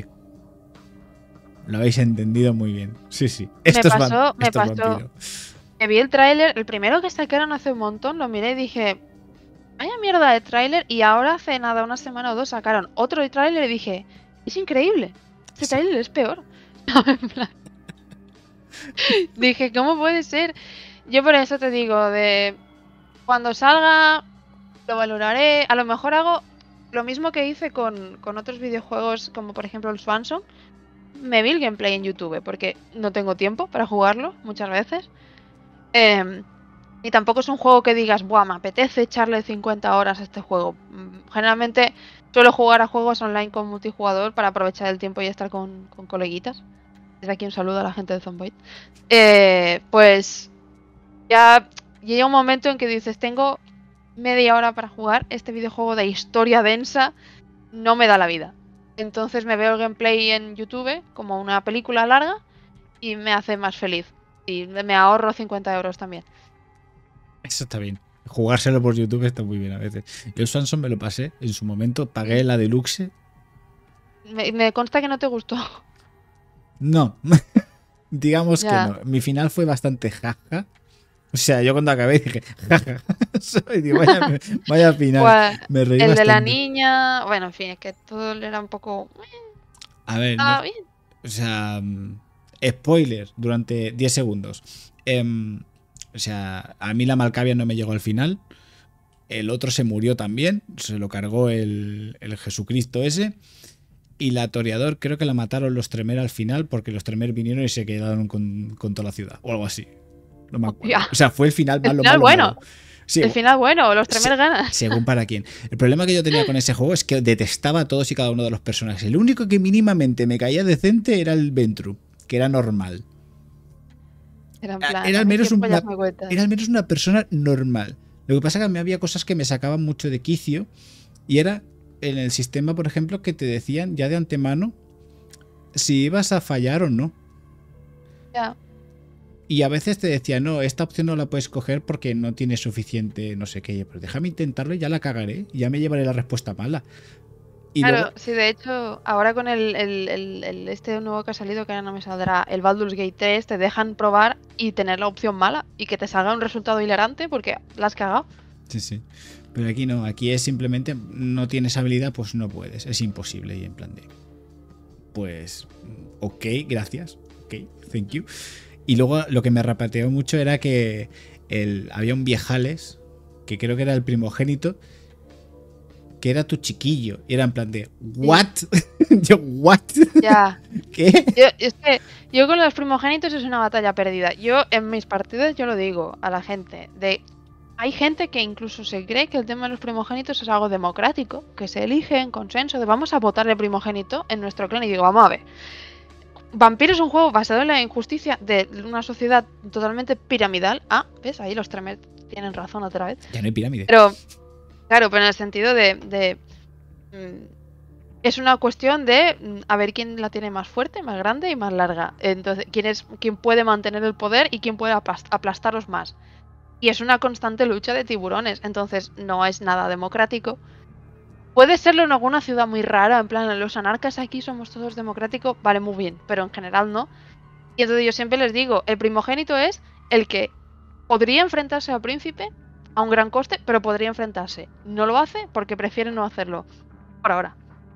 lo habéis entendido muy bien. Sí, sí. Esto me pasó, es me esto pasó. Es vampiro. Me vi el tráiler, el primero que sacaron hace un montón, lo miré y dije, vaya mierda de tráiler, y ahora hace nada, una semana o dos, sacaron otro tráiler y dije, es increíble, este sí. tráiler es peor. En plan, dije, ¿cómo puede ser? Yo por eso te digo, de cuando salga lo valoraré, a lo mejor hago lo mismo que hice con, con otros videojuegos, como por ejemplo el Swanson. Me vi el gameplay en YouTube porque no tengo tiempo para jugarlo muchas veces. Eh, y tampoco es un juego que digas, buah, me apetece echarle cincuenta horas a este juego. Generalmente suelo jugar a juegos online con multijugador para aprovechar el tiempo y estar con, con coleguitas. Desde aquí un saludo a la gente de Zomboid. Eh, pues ya llega un momento en que dices, tengo media hora para jugar este videojuego de historia densa, no me da la vida. Entonces me veo el gameplay en YouTube como una película larga y me hace más feliz. Y me ahorro cincuenta euros también. Eso está bien. Jugárselo por YouTube está muy bien a veces. Yo el Swanson me lo pasé en su momento, pagué la deluxe. Me, me consta que no te gustó. No, digamos ya. que no. Mi final fue bastante jaja. O sea, yo cuando acabé dije, jaja. Digo, vaya, vaya final. Pues, me reí el bastante. de la niña, bueno, en fin, es que todo era un poco... A ver, ah, no, bien. O sea, spoiler durante diez segundos. Eh, o sea, a mí la Malcavia no me llegó al final. El otro se murió también. Se lo cargó el, el Jesucristo ese. Y la Toreador creo que la mataron los Tremer al final porque los Tremer vinieron y se quedaron con, con toda la ciudad. O algo así. No me acuerdo. O sea, fue el final malo, el final malo, bueno. malo. Sí, el final bueno, los Tremer se, ganas. Según para quién. El problema que yo tenía con ese juego es que detestaba a todos y cada uno de los personajes. El único que mínimamente me caía decente era el Ventru, que era normal. Era, en plan, era, al menos una, era al menos una persona normal. Lo que pasa es que a mí había cosas que me sacaban mucho de quicio y era en el sistema, por ejemplo, que te decían ya de antemano si ibas a fallar o no. Ya. Y a veces te decía, no, esta opción no la puedes coger porque no tienes suficiente no sé qué. Pero déjame intentarlo y ya la cagaré. Y ya me llevaré la respuesta mala. Y claro, luego... sí, de hecho, ahora con el, el, el, el este nuevo que ha salido, que ahora no me saldrá, el Baldur's Gate tres, te dejan probar y tener la opción mala. Y que te salga un resultado hilarante porque la has cagado. Sí, sí. Pero aquí no, aquí es simplemente, no tienes habilidad, pues no puedes. Es imposible. Y en plan de... Pues, ok, gracias. Ok, thank you. Y luego lo que me rapateó mucho era que el, había un viejales, que creo que era el primogénito, que era tu chiquillo. Y era en plan de, ¿what? Yo, ¿what? Ya. ¿Qué? Yo, es que yo con los primogénitos es una batalla perdida. Yo en mis partidas yo lo digo a la gente. De hay gente que incluso se cree que el tema de los primogénitos es algo democrático, que se elige en consenso de vamos a votar de primogénito en nuestro clan. Y digo, vamos a ver. Vampiro es un juego basado en la injusticia de una sociedad totalmente piramidal. Ah, ¿ves? Ahí los tremes tienen razón otra vez. Ya no hay pirámide. Pero, claro, pero en el sentido de... de mm, es una cuestión de mm, a ver quién la tiene más fuerte, más grande y más larga. Entonces, quién es quién puede mantener el poder y quién puede aplas- aplastaros más. Y es una constante lucha de tiburones. Entonces, no es nada democrático. Puede serlo en alguna ciudad muy rara, en plan, los anarcas aquí somos todos democráticos, vale, muy bien, pero en general no. Y entonces yo siempre les digo, el primogénito es el que podría enfrentarse al príncipe a un gran coste, pero podría enfrentarse. No lo hace porque prefiere no hacerlo. Por ahora.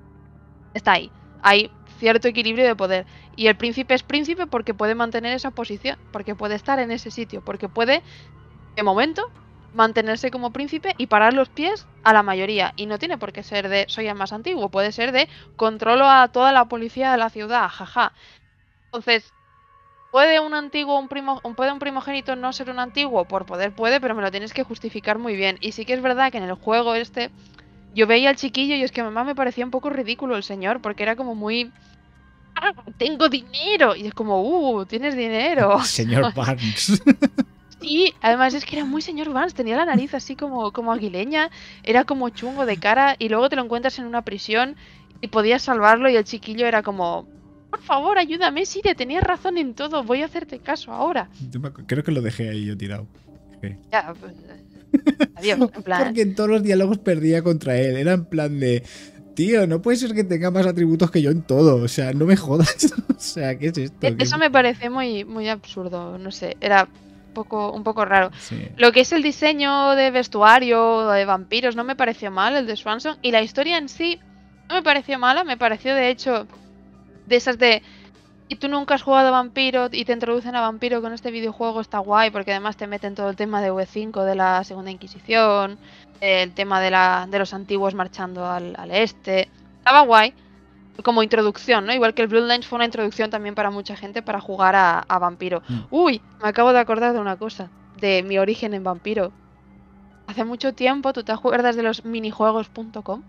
Está ahí. Hay cierto equilibrio de poder. Y el príncipe es príncipe porque puede mantener esa posición, porque puede estar en ese sitio, porque puede, de momento, mantenerse como príncipe y parar los pies a la mayoría. Y no tiene por qué ser de soy el más antiguo, puede ser de controlo a toda la policía de la ciudad, jaja. Entonces, ¿puede un antiguo, un primo, un- puede un primogénito no ser un antiguo? Por poder puede, pero me lo tienes que justificar muy bien. Y sí que es verdad que en el juego este, yo veía al chiquillo y es que además me parecía un poco ridículo el señor, porque era como muy... ¡Ah, tengo dinero! Y es como, ¡uh, tienes dinero! Señor Barnes. Sí, además es que era muy señor Vance, tenía la nariz así como, como aguileña, era como chungo de cara y luego te lo encuentras en una prisión y podías salvarlo y el chiquillo era como, por favor, ayúdame, Sire, tenías razón en todo, voy a hacerte caso ahora. Yo me acu- Creo que lo dejé ahí yo tirado. Sí. Ya, pues, eh, adiós, en plan. Porque en todos los diálogos perdía contra él. Era en plan de... Tío, no puede ser que tenga más atributos que yo en todo. O sea, no me jodas. O sea, ¿qué es esto? E- ¿Qué- Eso me parece muy, muy absurdo, no sé, era un poco, un poco raro. Sí. Lo que es el diseño de vestuario, de vampiros, no me pareció mal, el de Swanson, y la historia en sí no me pareció mala, me pareció de hecho de esas de... Y tú nunca has jugado a vampiro y te introducen a vampiro con este videojuego, está guay, porque además te meten todo el tema de V cinco de la Segunda Inquisición, el tema de, la, de los antiguos marchando al, al este. Estaba guay, como introducción, ¿no? Igual que el Bloodlines fue una introducción también para mucha gente para jugar a, a vampiro. Mm. Uy, me acabo de acordar de una cosa, de mi origen en vampiro. Hace mucho tiempo, ¿tú te acuerdas de los minijuegos punto com?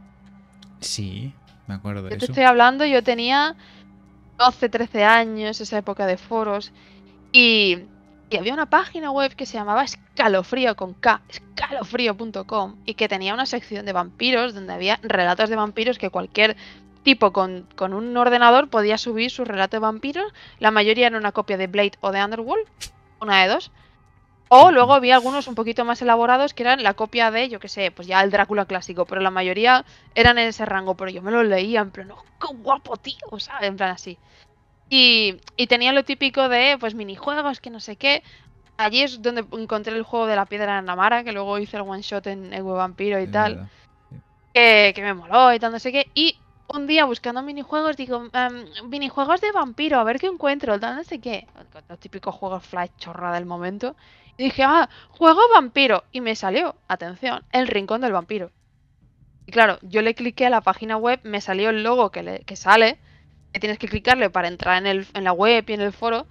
Sí, me acuerdo de Yo te eso. estoy hablando, yo tenía doce, trece años, esa época de foros, y, y había una página web que se llamaba Escalofrío con K, escalofrío punto com, y que tenía una sección de vampiros donde había relatos de vampiros que cualquier tipo con, con un ordenador podía subir su relato de vampiros. La mayoría era una copia de Blade o de Underworld, una de dos. O luego había algunos un poquito más elaborados que eran la copia de, yo qué sé, pues ya el Drácula clásico, pero la mayoría eran en ese rango, pero yo me lo leía en plan, ¡oh, qué guapo, tío! ¿Sabes? En plan así. Y, y tenía lo típico de, pues, minijuegos, que no sé qué. Allí es donde encontré el juego de la piedra en Namara, que luego hice el one shot en Ewe Vampiro y Es tal, verdad. que, que me moló y tal, no sé qué. Y un día buscando minijuegos, digo, em, minijuegos de vampiro, a ver qué encuentro, tal, no sé qué. Los típicos juegos flash chorra del momento. Y dije, ah, juego vampiro. Y me salió, atención, el rincón del vampiro. Y claro, yo le cliqué a la página web, me salió el logo que, le, que sale, que tienes que clicarle para entrar en, el, en la web y en el foro.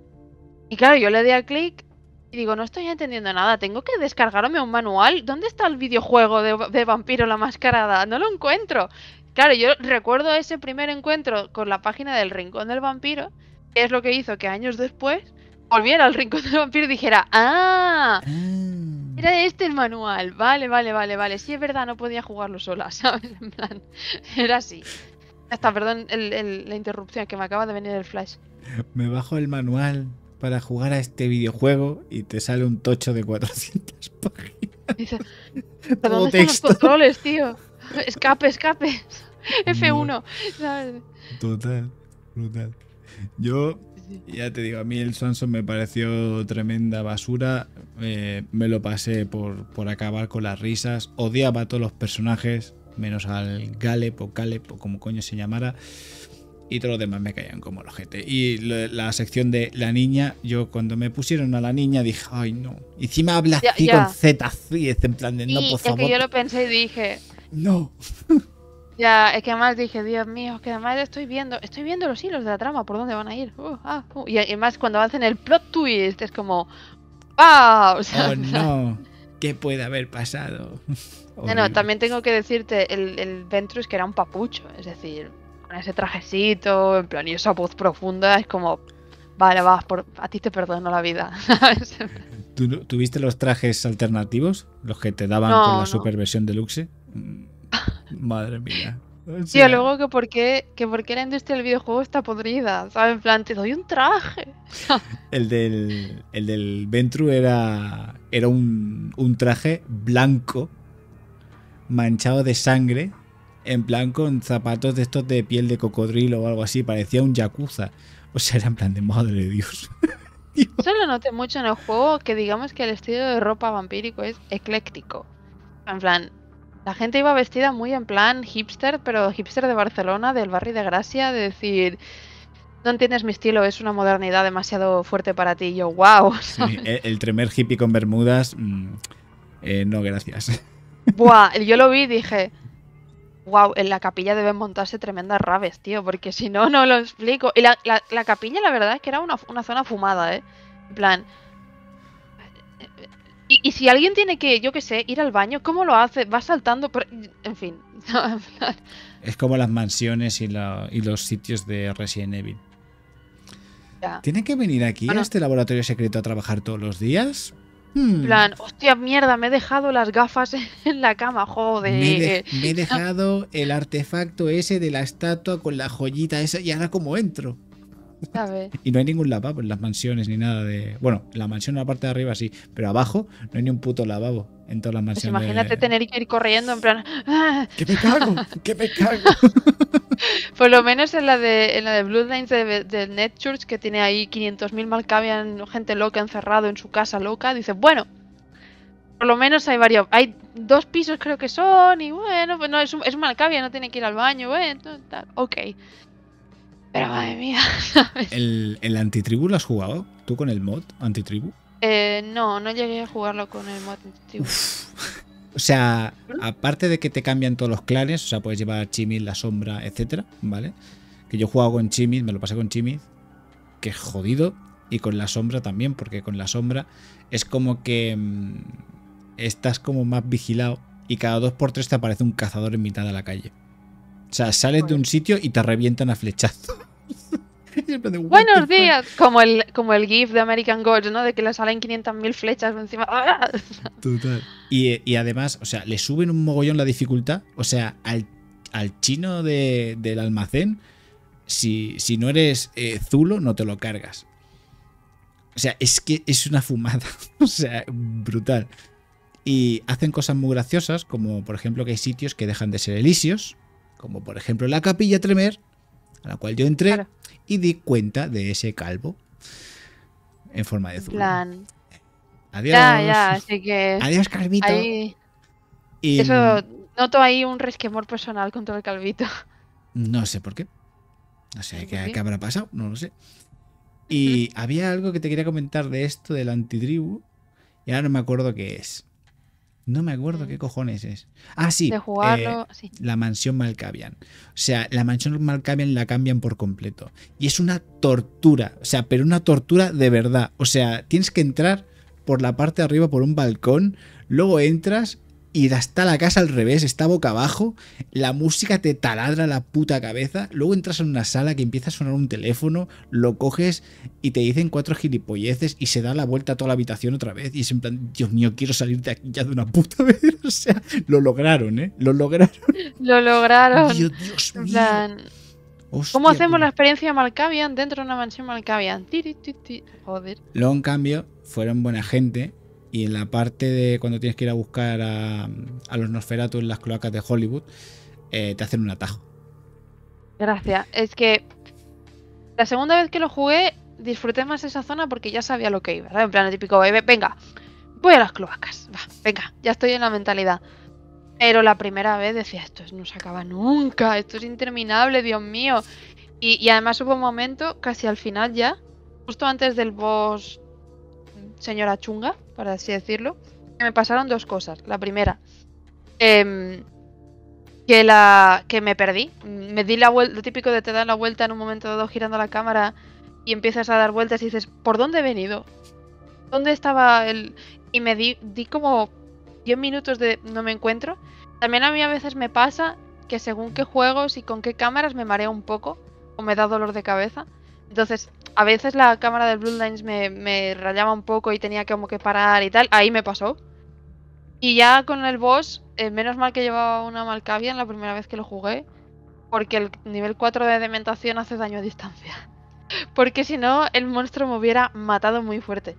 Y claro, yo le di al clic y digo, no estoy entendiendo nada, tengo que descargarme un manual. ¿Dónde está el videojuego de, de Vampiro la Mascarada? No lo encuentro. Claro, yo recuerdo ese primer encuentro con la página del Rincón del Vampiro, que es lo que hizo que años después volviera al Rincón del Vampiro y dijera, ¡ah! Ah. Era este el manual. Vale, vale, vale, vale. Sí, es verdad, no podía jugarlo sola, ¿sabes? En plan, era así. Ya está, perdón el, el, la interrupción, que me acaba de venir el flash. Me bajo el manual para jugar a este videojuego y te sale un tocho de cuatrocientas páginas. Dice, ¿pero Todo dónde están los texto. controles, tío? Escape, escape. F uno. ¿Sabes? Total, brutal. Yo, ya te digo, a mí el Swanson me pareció tremenda basura. Eh, me lo pasé por, por acabar con las risas. Odiaba a todos los personajes, menos al Galep o Caleb o como coño se llamara. Y todos los demás me caían como el ojete. Y lo- la sección de la niña, yo cuando me pusieron a la niña dije, ay no. Y encima habla Ya, así ya. con Z, así, es en plan de no, Y por es que favor. yo lo pensé y dije, No. Ya, es que además dije, Dios mío, es que además estoy viendo, estoy viendo los hilos de la trama, por dónde van a ir. Uh, ah, uh. Y además cuando hacen el plot twist es como, ¡wow! O sea, Oh en plan- no, ¿qué puede haber pasado? No, no, Horrible. también tengo que decirte, el, el Ventress que era un papucho, es decir, con ese trajecito, en plan, y esa voz profunda, es como, vale, va, por, a ti te perdono la vida, ¿sabes? ¿Tú, no- ¿Tuviste los trajes alternativos? Los que te daban con la No, no. superversión deluxe. Mm, Madre mía. O Tío, sea, luego que por qué, que por qué la industria del videojuego está podrida, ¿sabes? En plan, te doy un traje. el del, el del Ventru era, era un, un traje blanco, manchado de sangre, en plan con zapatos de estos de piel de cocodrilo o algo así. Parecía un yakuza. O sea, era en plan de madre de Dios. Eso lo noté mucho en el juego, que digamos que el estilo de ropa vampírico es ecléctico. En plan, la gente iba vestida muy en plan hipster, pero hipster de Barcelona, del barrio de Gracia, de decir, no entiendes mi estilo, es una modernidad demasiado fuerte para ti. Y yo, wow. Sí, el, el tremer hippie con bermudas. mm, eh, no, gracias. Buah, yo lo vi y dije, wow, en la capilla deben montarse tremendas raves, tío, porque si no, no lo explico. Y la, la, la capilla, la verdad es que era una, una zona fumada, ¿eh? En plan, Y, y si alguien tiene que, yo qué sé, ir al baño, ¿cómo lo hace? Va saltando por... En fin. En plan, Es como las mansiones y, la- y los sitios de Resident Evil. ya. ¿Tiene que venir aquí Bueno, a este laboratorio secreto a trabajar todos los días? en Hmm, plan, hostia, mierda, me he dejado las gafas en la cama, Me he, de- joder. me he dejado el artefacto ese de la estatua con la joyita esa y ahora cómo entro. ¿Sabes? Y no hay ningún lavabo en las mansiones ni nada de... Bueno, la mansión en la parte de arriba sí, pero abajo no hay ni un puto lavabo en todas las Pues mansiones. imagínate de- tener que ir corriendo, en plan... ¡ah! ¡Que me cago! ¡Que me cago! Por lo menos en la de, en la de Bloodlines de, de Netchurch, que tiene ahí quinientos mil Malkavian, gente loca encerrado en su casa loca, dice, bueno, por lo menos hay varios... Hay dos pisos creo que son, y bueno, pues no, es un, es un Malkavian, no tiene que ir al baño, bueno, tal, ok. Pero madre mía, ¿sabes? ¿El, el antitribu lo has jugado? ¿Tú con el mod antitribu? Eh, no, no llegué a jugarlo con el mod antiguo. O sea, aparte de que te cambian todos los clanes, o sea, puedes llevar Chimid, la sombra, etcétera, ¿vale? Que yo he jugado con Chimid, me lo pasé con Chimid, que es jodido, y con la sombra también, porque con la sombra es como que mmm, estás como más vigilado y cada dos por tres te aparece un cazador en mitad de la calle. O sea, sales de un sitio y te revientan a flechazo. Y en plan de, "What the Buenos fuck?". días, como el, como el GIF de American Gods, ¿no? De que le salen quinientas mil flechas encima. ¡Ah! Total. Y, y además, o sea, le suben un mogollón la dificultad. O sea, al, al chino de- del almacén, si, si no eres eh, zulo, no te lo cargas. O sea, es que es una fumada. O sea, brutal. Y hacen cosas muy graciosas, como por ejemplo que hay sitios que dejan de ser elíseos, como por ejemplo la Capilla Tremer, a la cual yo entré Claro. y di cuenta de ese calvo en forma de En zulo. plan. Adiós. Ya, ya, así que. Adiós, calvito. Ahí. Y Eso. Noto ahí un resquemor personal contra el calvito. no sé por qué. No sé ¿Por qué, qué? qué habrá pasado, no lo sé. Y había algo que te quería comentar de esto del antitribu. Y ahora no me acuerdo qué es. No me acuerdo qué cojones es. Ah, sí. De eh, jugarlo. Sí. la mansión Malkavian. O sea, la mansión Malkavian la cambian por completo. Y es una tortura. O sea, pero una tortura de verdad. O sea, tienes que entrar por la parte de arriba por un balcón. Luego entras y está la casa al revés, está boca abajo. La música te taladra la puta cabeza. Luego entras en una sala que empieza a sonar un teléfono. Lo coges y te dicen cuatro gilipolleces y se da la vuelta a toda la habitación otra vez. Y es en plan, Dios mío, quiero salir de aquí ya de una puta vez. O sea, lo lograron, ¿eh? Lo lograron. Lo lograron. Dios, Dios En mío. plan. Hostia, ¿Cómo hacemos la puta. experiencia Malkavian dentro de una mansión Malkavian? Tiri, ti, ti. Joder. Luego, en cambio, fueron buena gente. Y en la parte de cuando tienes que ir a buscar a, a los Nosferatu en las cloacas de Hollywood, eh, te hacen un atajo. Gracias. Es que la segunda vez que lo jugué disfruté más esa zona porque ya sabía lo que iba, ¿sabes? En plan, el típico, "Ve- venga, voy a las cloacas. Va, venga, ya estoy en la mentalidad. Pero la primera vez decía, esto no se acaba nunca, esto es interminable, Dios mío. Y, y además hubo un momento, casi al final ya, justo antes del boss señora chunga, por así decirlo, que me pasaron dos cosas. La primera, em, que la que me perdí. Me di la vuelta, lo típico de te dar la vuelta en un momento dado girando la cámara y empiezas a dar vueltas y dices, ¿por dónde he venido? ¿Dónde estaba el...? Y me di, di como diez minutos de no me encuentro. También a mí a veces me pasa que según qué juegos y con qué cámaras me mareo un poco o me da dolor de cabeza. Entonces, a veces la cámara del Bloodlines me, me rayaba un poco y tenía como que parar y tal. Ahí me pasó. Y ya con el boss, eh, menos mal que llevaba una Malkavian la primera vez que lo jugué. Porque el nivel cuatro de dementación hace daño a distancia. Porque si no, el monstruo me hubiera matado muy fuerte.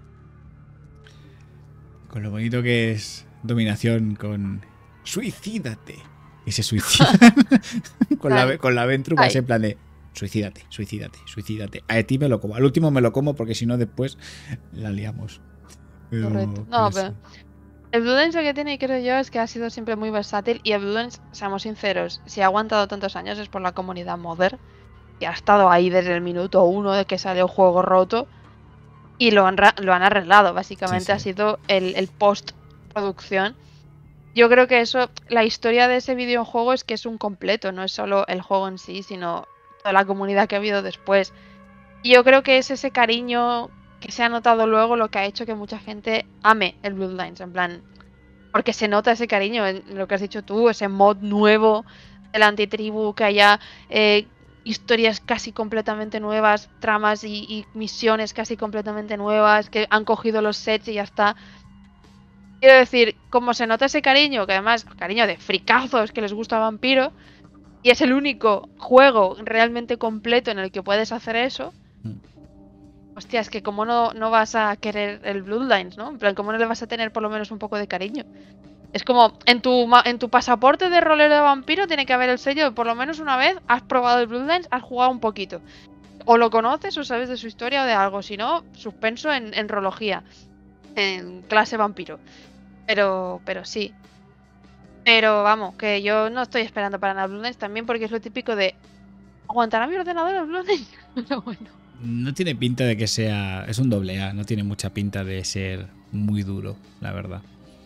Con lo bonito que es dominación con suicídate. Y se suicida. con, la, con la Ventru va a ser en plan de suicídate, suicídate, suicídate. A ti me lo como. Al último me lo como porque si no después la liamos. Pero, correcto. No, pero... pero... Sí. El Bloodlines lo que tiene, creo yo, es que ha sido siempre muy versátil. Y el Bloodlines, seamos sinceros, si ha aguantado tantos años es por la comunidad modder. Que ha estado ahí desde el minuto uno de que salió el juego roto. Y lo han, lo han arreglado, básicamente. Sí, sí. Ha sido el, el post-producción. Yo creo que eso, la historia de ese videojuego es que es un completo. No es solo el juego en sí, sino toda la comunidad que ha habido después. Y yo creo que es ese cariño que se ha notado luego lo que ha hecho que mucha gente ame el Bloodlines. En plan, porque se nota ese cariño en lo que has dicho tú, ese mod nuevo de la antitribu, que haya... Eh, historias casi completamente nuevas, tramas y, y misiones casi completamente nuevas, que han cogido los sets y ya está. Quiero decir, como se nota ese cariño, que además, cariño de fricazos que les gusta Vampiro, y es el único juego realmente completo en el que puedes hacer eso, mm. hostia, es que como no, no vas a querer el Bloodlines, ¿no? En plan, como no le vas a tener por lo menos un poco de cariño. Es como, en tu, en tu pasaporte de rolero de vampiro tiene que haber el sello de por lo menos una vez has probado el Bloodlines, has jugado un poquito. O lo conoces o sabes de su historia o de algo. Si no, suspenso en, en rología. En clase vampiro. Pero, pero sí. Pero vamos, que yo no estoy esperando para nada Bloodlines también porque es lo típico de... ¿Aguantará mi ordenador el Bloodlines? Pero bueno. No tiene pinta de que sea... Es un doble A, no tiene mucha pinta de ser muy duro, la verdad.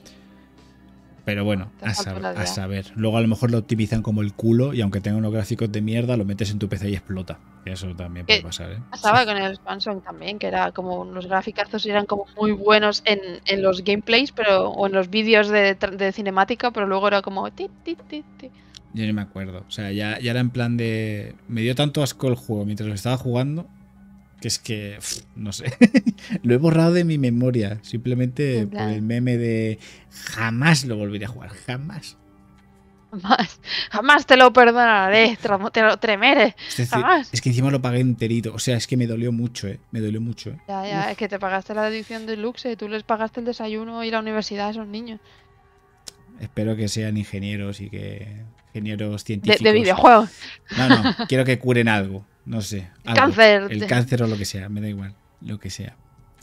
Pero bueno, a, sab a saber. Luego a lo mejor lo optimizan como el culo y aunque tenga unos gráficos de mierda, lo metes en tu P C y explota. Eso también puede pasar, ¿eh? Pasaba sí. Con el expansion también, que era como los graficazos eran como muy buenos en, en los gameplays pero o en los vídeos de, de cinemática, pero luego era como... Ti, ti, ti, ti. Yo no me acuerdo. O sea, ya, ya era en plan de... Me dio tanto asco el juego mientras lo estaba jugando que es que, pff, no sé, lo he borrado de mi memoria, simplemente por el meme de jamás lo volveré a jugar, jamás. Jamás, jamás te lo perdonaré, te lo tremeré, es decir, jamás. Es que encima lo pagué enterito, o sea, es que me dolió mucho, ¿eh? Me dolió mucho, ¿eh? Ya, ya, Uf. Es que te pagaste la edición deluxe y tú les pagaste el desayuno y la universidad a esos niños. Espero que sean ingenieros y que... Ingenieros científicos. De, de videojuegos. No, no, quiero que curen algo. No sé. Algo. Cáncer. El cáncer o lo que sea, me da igual. Lo que sea.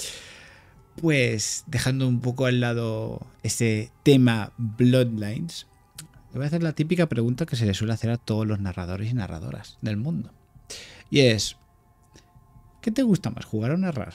Pues dejando un poco al lado ese tema Bloodlines, le voy a hacer la típica pregunta que se le suele hacer a todos los narradores y narradoras del mundo. Y es, ¿qué te gusta más, jugar o narrar?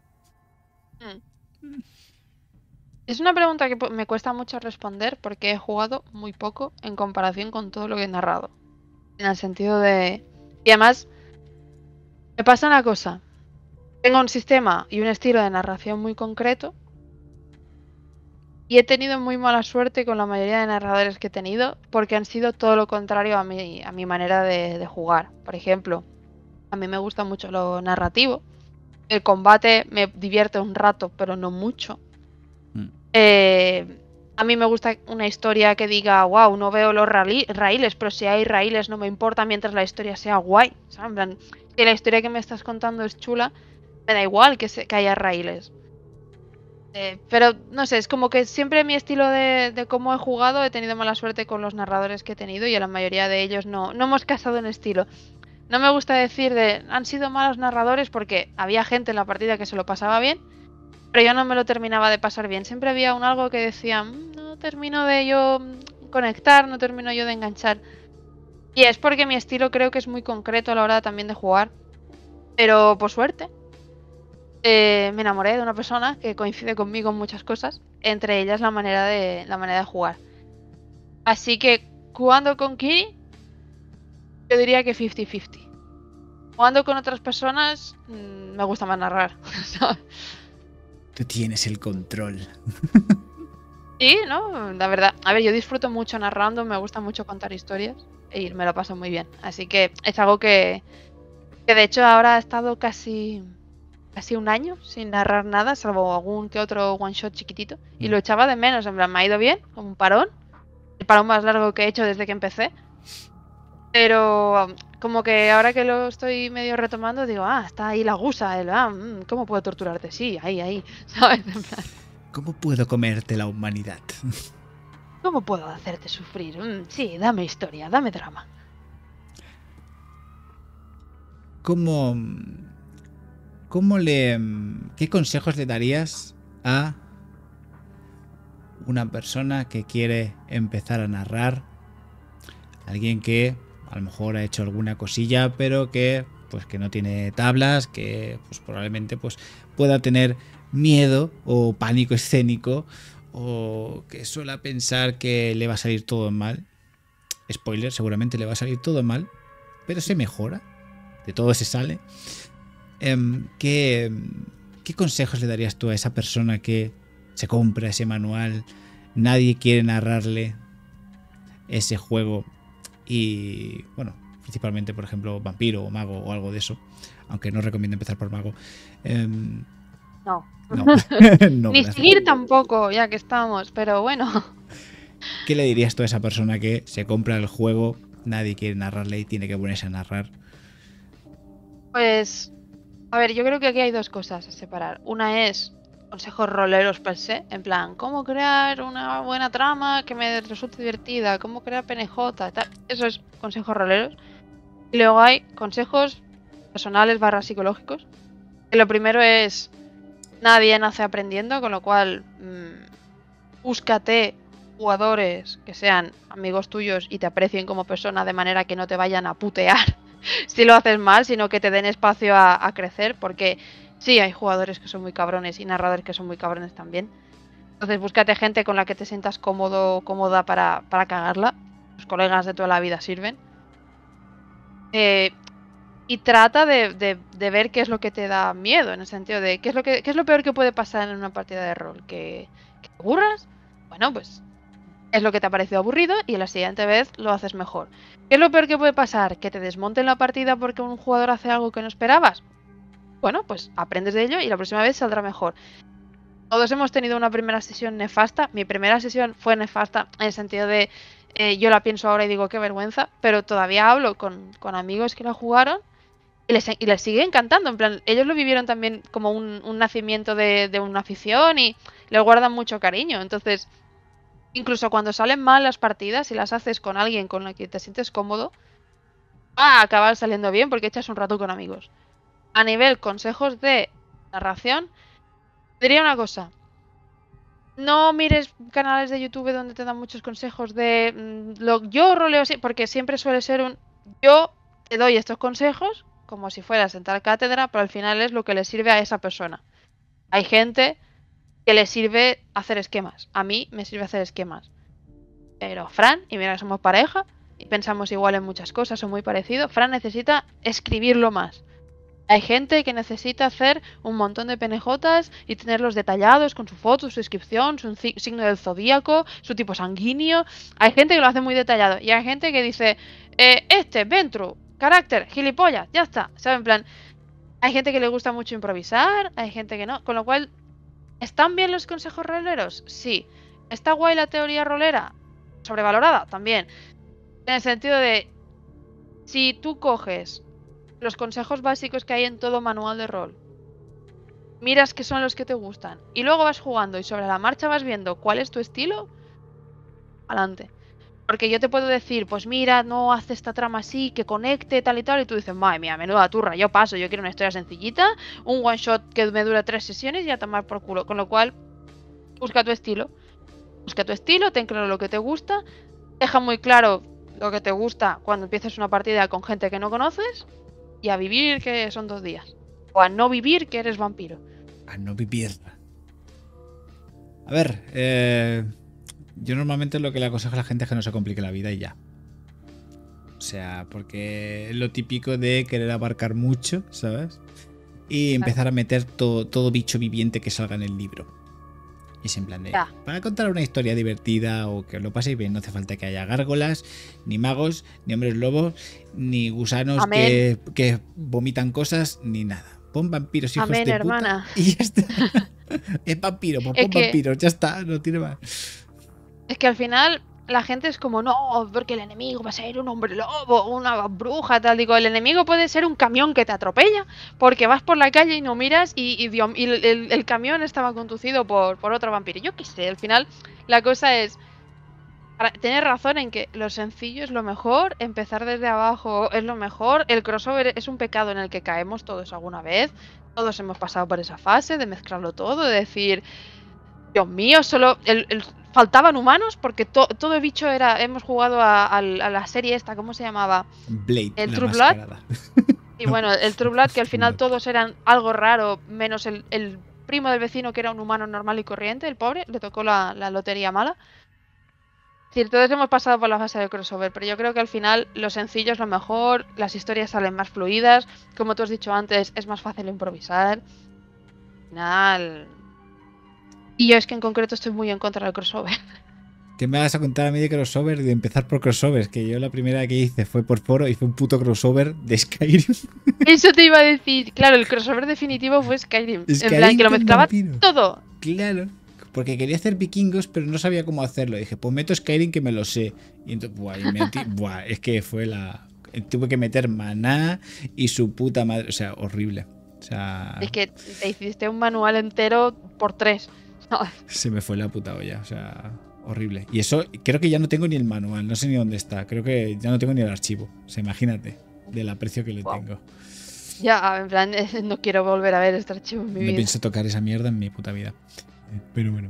Mm. Es una pregunta que me cuesta mucho responder porque he jugado muy poco en comparación con todo lo que he narrado. En el sentido de... Y además... Me pasa una cosa, tengo un sistema y un estilo de narración muy concreto y he tenido muy mala suerte con la mayoría de narradores que he tenido porque han sido todo lo contrario a mi, a mi manera de, de jugar. Por ejemplo, a mí me gusta mucho lo narrativo, el combate me divierte un rato pero no mucho. Mm. Eh, a mí me gusta una historia que diga, wow, no veo los raíles, pero si hay raíles no me importa mientras la historia sea guay, ¿sabes? En plan, si la historia que me estás contando es chula, me da igual que, se, que haya raíles. Eh, pero no sé, es como que siempre mi estilo de, de cómo he jugado he tenido mala suerte con los narradores que he tenido y a la mayoría de ellos no, no hemos casado en estilo. No me gusta decir de han sido malos narradores porque había gente en la partida que se lo pasaba bien, pero yo no me lo terminaba de pasar bien. Siempre había un algo que decía, no termino de yo conectar, no termino yo de enganchar. Y es porque mi estilo creo que es muy concreto a la hora también de jugar. Pero por suerte, eh, me enamoré de una persona que coincide conmigo en muchas cosas, entre ellas la manera de, la manera de jugar. Así que jugando con Kiri, yo diría que cincuenta cincuenta. Jugando con otras personas, mmm, me gusta más narrar. Tú tienes el control. Sí, ¿no? La verdad. A ver, yo disfruto mucho narrando, me gusta mucho contar historias y me lo paso muy bien. Así que es algo que, que de hecho ahora he estado casi, casi un año sin narrar nada, salvo algún que otro one shot chiquitito. Y lo echaba de menos, en plan, me ha ido bien, como un parón. El parón más largo que he hecho desde que empecé. Pero como que ahora que lo estoy medio retomando, digo, ah, está ahí la gusa, el, ah, ¿cómo puedo torturarte? Sí, ahí, ahí, ¿sabes? En plan, ¿cómo puedo comerte la humanidad? ¿cómo puedo hacerte sufrir? Mm, sí, dame historia, dame drama. ¿Cómo, cómo le, qué consejos le darías a una persona que quiere empezar a narrar? Alguien que a lo mejor ha hecho alguna cosilla, pero que pues que no tiene tablas, que pues probablemente pues pueda tener miedo o pánico escénico, o que suele pensar que le va a salir todo mal. Spoiler, seguramente le va a salir todo mal, pero se mejora. De todo se sale. ¿Qué, ¿Qué consejos le darías tú a esa persona que se compra ese manual, nadie quiere narrarle ese juego y, bueno, principalmente, por ejemplo, vampiro o mago o algo de eso, aunque no recomiendo empezar por mago? Eh, no. No, no Ni gracias. seguir tampoco, ya que estamos, pero bueno. ¿Qué le dirías tú a esa persona que se compra el juego, nadie quiere narrarle y tiene que ponerse a narrar? Pues, a ver, yo creo que aquí hay dos cosas a separar. Una es consejos roleros per se, en plan, cómo crear una buena trama que me resulte divertida, cómo crear P N J, tal. Eso es consejos roleros. Y luego hay consejos personales barra psicológicos. Que lo primero es, nadie nace aprendiendo, con lo cual mmm, búscate jugadores que sean amigos tuyos y te aprecien como persona de manera que no te vayan a putear si lo haces mal, sino que te den espacio a, a crecer, porque sí, hay jugadores que son muy cabrones y narradores que son muy cabrones también. Entonces búscate gente con la que te sientas cómodo, cómoda para, para cagarla. Tus colegas de toda la vida sirven. Eh, y trata de, de, de ver qué es lo que te da miedo, en el sentido de qué es lo, que, qué es lo peor que puede pasar en una partida de rol. ¿Que, que te aburras? Bueno, pues es lo que te ha parecido aburrido y la siguiente vez lo haces mejor. ¿Qué es lo peor que puede pasar? ¿Que te desmonten la partida porque un jugador hace algo que no esperabas? Bueno, pues aprendes de ello y la próxima vez saldrá mejor. Todos hemos tenido una primera sesión nefasta. Mi primera sesión fue nefasta en el sentido de eh, yo la pienso ahora y digo qué vergüenza, pero todavía hablo con, con amigos que la jugaron y les, y les sigue encantando. En plan, ellos lo vivieron también como un, un nacimiento de, de una afición y les guardan mucho cariño. Entonces, incluso cuando salen mal las partidas y las haces con alguien con el que te sientes cómodo, va a acabar saliendo bien porque echas un rato con amigos. A nivel consejos de narración, diría una cosa. No mires canales de YouTube donde te dan muchos consejos de mmm, lo, yo roleo así, porque siempre suele ser un yo te doy estos consejos como si fuera a sentar cátedra, pero al final es lo que le sirve a esa persona. Hay gente que le sirve hacer esquemas. A mí me sirve hacer esquemas. Pero Fran, y mira que somos pareja y pensamos igual en muchas cosas o muy parecido, Fran necesita escribirlo más. Hay gente que necesita hacer un montón de P N Js y tenerlos detallados con su foto, su descripción, su signo del zodíaco, su tipo sanguíneo. Hay gente que lo hace muy detallado y hay gente que dice, eh, este, Ventru, carácter, gilipollas, ya está. ¿Saben? En plan, hay gente que le gusta mucho improvisar, hay gente que no. Con lo cual, ¿están bien los consejos roleros? Sí. ¿Está guay la teoría rolera? Sobrevalorada, también. En el sentido de, si tú coges los consejos básicos que hay en todo manual de rol, miras qué son los que te gustan y luego vas jugando y sobre la marcha vas viendo cuál es tu estilo, adelante. Porque yo te puedo decir, pues mira, no haz esta trama así, que conecte, tal y tal, y tú dices, madre mía, menuda turra, yo paso, yo quiero una historia sencillita, un one shot que me dure tres sesiones y a tomar por culo. Con lo cual, busca tu estilo. Busca tu estilo, ten claro lo que te gusta, deja muy claro lo que te gusta cuando empieces una partida con gente que no conoces, y a vivir que son dos días. O a no vivir que eres vampiro. A no vivir. A ver, eh, yo normalmente lo que le aconsejo a la gente es que no se complique la vida y ya. O sea, porque es lo típico de querer abarcar mucho, ¿sabes? Y empezar a meter todo, todo bicho viviente que salga en el libro. Y es en plan de... Ya. Para contar una historia divertida o que os lo paséis bien, no hace falta que haya gárgolas, ni magos, ni hombres lobos, ni gusanos que, que vomitan cosas, ni nada. Pon vampiros, hijos Amén, de hermana. puta. Y ya está. Es vampiro, pues Es pon que- vampiros, ya está, no tiene más. Es que al final la gente es como, no, porque el enemigo va a ser un hombre lobo, una bruja, tal. Digo, el enemigo puede ser un camión que te atropella porque vas por la calle y no miras y, y, Dios- y el, el- el camión estaba conducido por, por otro vampiro. Yo qué sé, al final la cosa es... para- Tienes razón en que lo sencillo es lo mejor, empezar desde abajo es lo mejor, el crossover es un pecado en el que caemos todos alguna vez, todos hemos pasado por esa fase de mezclarlo todo, de decir, Dios mío, solo el, el- faltaban humanos porque to- todo bicho era, hemos jugado a, al- a la serie esta, ¿cómo se llamaba? Blade, El la True Blood. mascarada. Y No, bueno, el True Blood, que al True final Blood. todos eran algo raro, menos el, el primo del vecino que era un humano normal y corriente, el pobre, le tocó la, la lotería mala. Es decir, todos hemos pasado por la fase del crossover, pero yo creo que al final lo sencillo es lo mejor, las historias salen más fluidas, como tú has dicho antes, es más fácil improvisar. Al final... Y yo es que en concreto estoy muy en contra del crossover. ¿Qué me vas a contar a mí de crossover? De empezar por crossovers, que yo la primera que hice fue por foro y fue un puto crossover de Skyrim. Eso te iba a decir. Claro, el crossover definitivo fue Skyrim. En Skyrim plan, que lo con mezclaba vampiros. todo. Claro, porque quería hacer vikingos, pero no sabía cómo hacerlo. Dije, pues meto Skyrim que me lo sé. Y entonces, buah, y metí, buah, es que fue la... Tuve que meter maná y su puta madre. O sea, horrible. O sea, Es que te hiciste un manual entero por tres. ¿sabes? se me fue la puta olla. O sea, horrible. Y eso, creo que ya no tengo ni el manual. No sé ni dónde está. Creo que ya no tengo ni el archivo. O sea, imagínate del aprecio que le Wow. tengo. Ya, en plan, eh, no quiero volver a ver este archivo en mi No vida. pienso tocar esa mierda en mi puta vida. Pero bueno.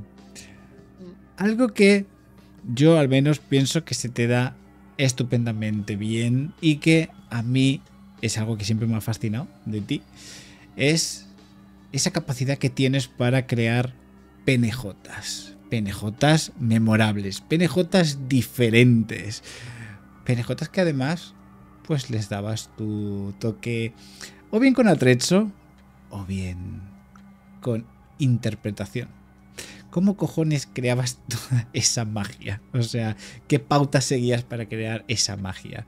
Algo que yo al menos pienso que se te da estupendamente bien y que a mí es algo que siempre me ha fascinado de ti, es esa capacidad que tienes para crear P N Jotas. P N Jotas memorables, P N Jotas diferentes. P N Jotas que además pues les dabas tu toque o bien con atrezzo o bien con interpretación. ¿Cómo cojones creabas toda esa magia? O sea, ¿qué pautas seguías para crear esa magia?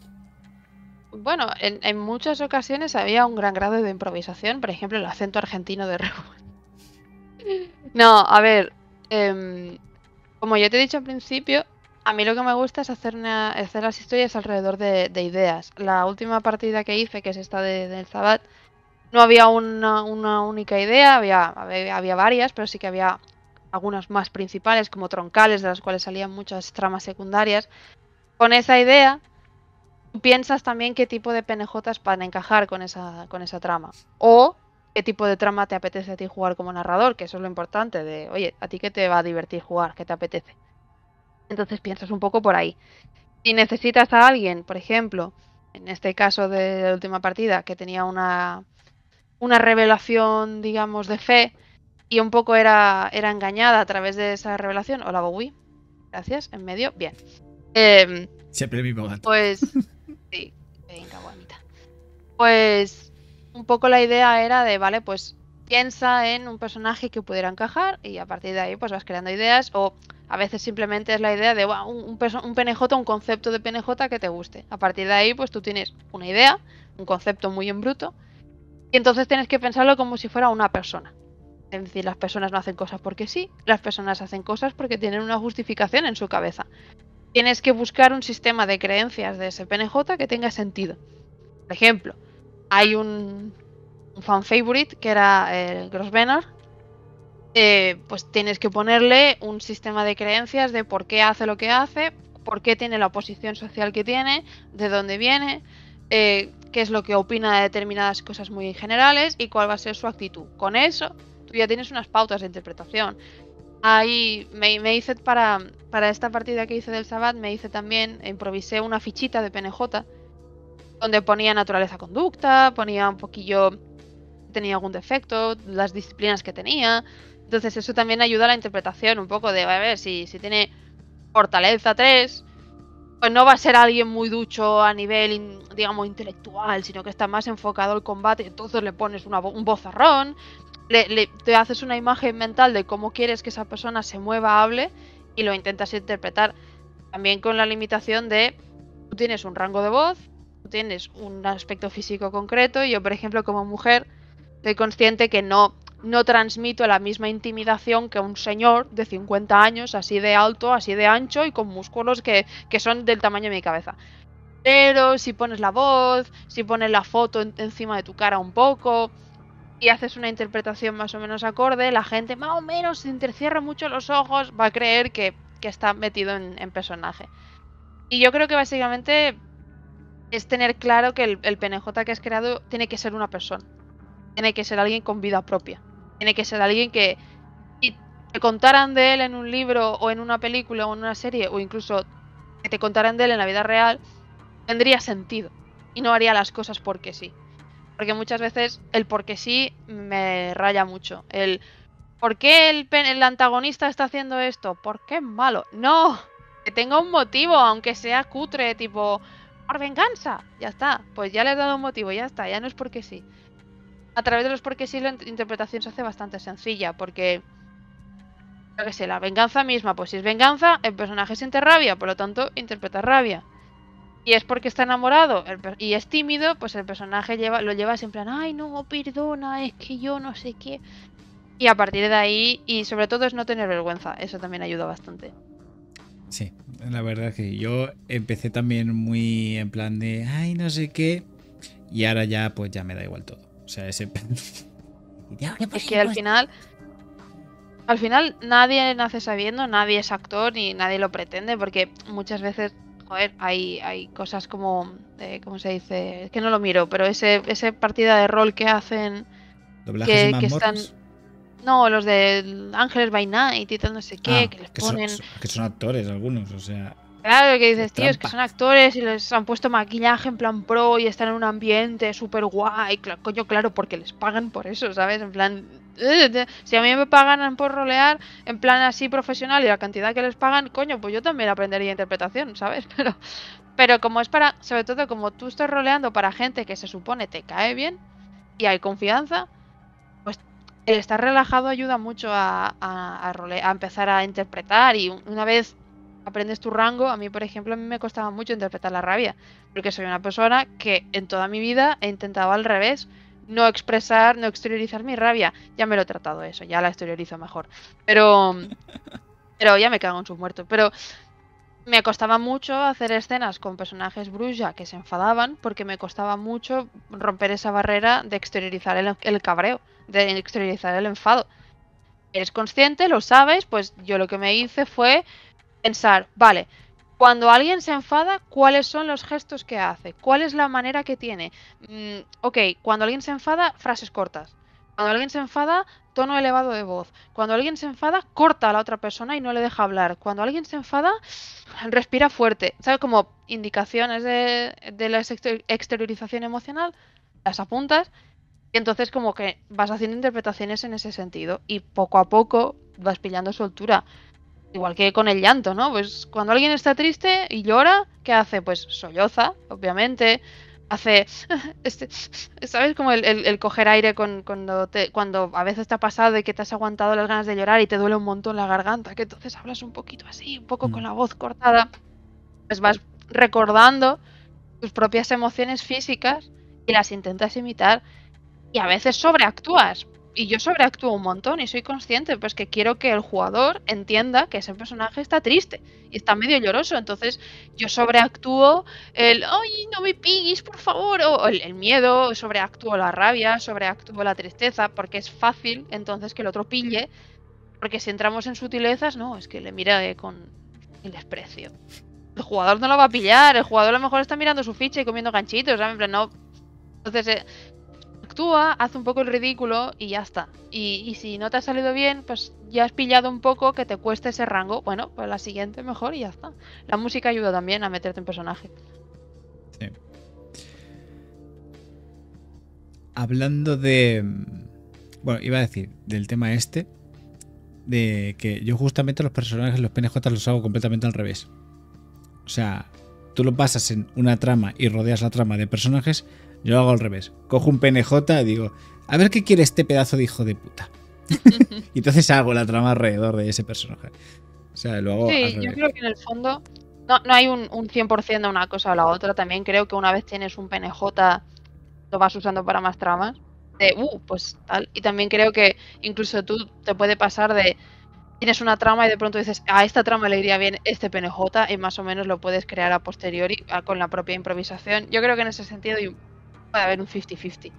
Bueno, en, en muchas ocasiones había un gran grado de improvisación. Por ejemplo, el acento argentino de Rubén. No, a ver. em, como ya te he dicho al principio, a mí lo que me gusta es hacer, una- hacer las historias alrededor de, de ideas. La última partida que hice, que es esta de, del Zabat, no había una, una única idea, había, había, había varias, pero sí que había algunas más principales, como troncales, de las cuales salían muchas tramas secundarias. Con esa idea, tú piensas también qué tipo de P N Jotas van a encajar con esa, con esa trama. O qué tipo de trama te apetece a ti jugar como narrador, que eso es lo importante, de, oye, ¿a ti qué te va a divertir jugar? ¿Qué te apetece? Entonces piensas un poco por ahí. Si necesitas a alguien, por ejemplo, en este caso de la última partida, que tenía una, una revelación, digamos, de fe, y un poco era, era engañada a través de esa revelación, hola Bowie, gracias, en medio, bien. Em, Siempre el mismo gato. pues, sí, venga, bonita. Pues, un poco la idea era de, vale, pues piensa en un personaje que pudiera encajar y a partir de ahí pues vas creando ideas o a veces simplemente es la idea de "Buah, un, un, perso- un P N J, un concepto de P N J que te guste. A partir de ahí pues tú tienes una idea, un concepto muy en bruto y entonces tienes que pensarlo como si fuera una persona. Es decir, las personas no hacen cosas porque sí, las personas hacen cosas porque tienen una justificación en su cabeza. Tienes que buscar un sistema de creencias de ese P N J que tenga sentido. Por ejemplo, hay un, un fan favorite que era el Grosvenor. Eh, pues tienes que ponerle un sistema de creencias de por qué hace lo que hace, por qué tiene la posición social que tiene, de dónde viene, eh, qué es lo que opina de determinadas cosas muy generales y cuál va a ser su actitud. Con eso, tú ya tienes unas pautas de interpretación. Ahí me, me hice para, para esta partida que hice del Sabbat, me hice también, improvisé una fichita de P N J donde ponía naturaleza conducta, ponía un poquillo, tenía algún defecto, las disciplinas que tenía. Entonces eso también ayuda a la interpretación un poco de, a ver, si, si tiene fortaleza tres, pues no va a ser alguien muy ducho a nivel, digamos, intelectual, sino que está más enfocado al combate. Entonces le pones una, un vozarrón, le, le, te haces una imagen mental de cómo quieres que esa persona se mueva, hable, y lo intentas interpretar. También con la limitación de, tú tienes un rango de voz, tú tienes un aspecto físico concreto, y yo, por ejemplo, como mujer, soy consciente que no, no transmito la misma intimidación que un señor de cincuenta años, así de alto, así de ancho y con músculos que, que son del tamaño de mi cabeza. Pero si pones la voz, si pones la foto en, encima de tu cara un poco y haces una interpretación más o menos acorde, la gente más o menos, si entrecierra mucho los ojos, va a creer que, que está metido en, en personaje. Y yo creo que básicamente es tener claro que el, el P N J que has creado tiene que ser una persona. Tiene que ser alguien con vida propia. Tiene que ser alguien que, si te contaran de él en un libro o en una película o en una serie, o incluso que te contaran de él en la vida real, tendría sentido. Y no haría las cosas porque sí. Porque muchas veces el porque sí me raya mucho. El ¿por qué el, el antagonista está haciendo esto? ¿Por qué es malo? No, que tenga un motivo, aunque sea cutre, tipo por venganza. Ya está, pues ya le he dado un motivo, ya está, ya no es porque sí. A través de los porque sí la interpretación se hace bastante sencilla, porque yo que sé, la venganza misma, pues si es venganza, el personaje siente rabia, por lo tanto interpreta rabia. Y es porque está enamorado y es tímido, pues el personaje lleva, lo lleva siempre en plan, ay no, perdona, es que yo no sé qué. Y a partir de ahí, y sobre todo es no tener vergüenza, eso también ayuda bastante. Sí, la verdad es que yo empecé también muy en plan de, ay no sé qué, y ahora ya pues ya me da igual todo. O sea, ese... Es que al final, al final nadie nace sabiendo, nadie es actor ni nadie lo pretende, porque muchas veces, joder, hay, hay cosas como, eh, ¿cómo se dice? Es que no lo miro, pero ese, ese partida de rol que hacen, ¿Doblajes de que, que están... mazmorras? No, los de Ángeles by Night y tal, no sé qué, Ah, que les que son, ponen... que son actores algunos, o sea... Claro, que qué dices, tío, es que trampa. son actores y les han puesto maquillaje en plan pro y están en un ambiente súper guay. Claro, coño, claro, porque les pagan por eso, ¿sabes? En plan, eh, si a mí me pagan por rolear en plan así profesional y la cantidad que les pagan, coño, pues yo también aprendería interpretación, ¿sabes? Pero, pero como es para, sobre todo como tú estás roleando para gente que se supone te cae bien y hay confianza, pues el estar relajado ayuda mucho a, a, a, role, a empezar a interpretar y una vez aprendes tu rango, a mí por ejemplo a mí me costaba mucho interpretar la rabia, porque soy una persona que en toda mi vida he intentado al revés, no expresar, no exteriorizar mi rabia. Ya me lo he tratado eso, ya la exteriorizo mejor. Pero, pero ya me cago en sus muertos. Pero me costaba mucho hacer escenas con personajes bruja que se enfadaban porque me costaba mucho romper esa barrera de exteriorizar el, el cabreo, de exteriorizar el enfado. Eres consciente, lo sabes, pues yo lo que me hice fue pensar, vale, cuando alguien se enfada, ¿cuáles son los gestos que hace? ¿Cuál es la manera que tiene? Mm, ok, cuando alguien se enfada, frases cortas. Cuando alguien se enfada, tono elevado de voz. Cuando alguien se enfada, corta a la otra persona y no le deja hablar. Cuando alguien se enfada, respira fuerte. ¿Sabes? Como indicaciones de, de la exteriorización emocional, las apuntas y entonces como que vas haciendo interpretaciones en ese sentido y poco a poco vas pillando soltura. Igual que con el llanto, ¿no? Pues cuando alguien está triste y llora, ¿qué hace? Pues solloza, obviamente. Hace, este, ¿sabes? Como el, el, el coger aire con, cuando, te, cuando a veces te ha pasado de que te has aguantado las ganas de llorar y te duele un montón la garganta, que entonces hablas un poquito así, un poco con la voz cortada. Pues vas recordando tus propias emociones físicas y las intentas imitar y a veces sobreactúas. Y yo sobreactúo un montón y soy consciente, pues que quiero que el jugador entienda que ese personaje está triste y está medio lloroso. Entonces yo sobreactúo el, ay, no me pigues, por favor, o el, el miedo, sobreactúo la rabia, sobreactúo la tristeza, porque es fácil entonces que el otro pille, porque si entramos en sutilezas, no, es que le mira eh, con el desprecio. El jugador no lo va a pillar, el jugador a lo mejor está mirando su ficha y comiendo ganchitos, ¿sabes? En plan, no. Entonces, eh, actúa, haz un poco el ridículo y ya está. Y, y si no te ha salido bien, pues ya has pillado un poco que te cueste ese rango. Bueno, pues la siguiente mejor y ya está. La música ayuda también a meterte en personaje. Sí. Hablando de... Bueno, iba a decir, del tema este, de que yo justamente los personajes, los P N J los hago completamente al revés. O sea, tú lo pasas en una trama y rodeas la trama de personajes, yo lo hago al revés. Cojo un P N J y digo, a ver qué quiere este pedazo de hijo de puta. Y entonces hago la trama alrededor de ese personaje. O sea, lo hago al Sí, revés. yo creo que en el fondo no, no hay un, un cien por ciento de una cosa o la otra. También creo que una vez tienes un P N J, lo vas usando para más tramas. De, uh, pues tal. Y también creo que incluso tú te puede pasar de, tienes una trama y de pronto dices, a esta trama le iría bien este P N J y más o menos lo puedes crear a posteriori a- con la propia improvisación. Yo creo que en ese sentido y- puede haber un cincuenta cincuenta.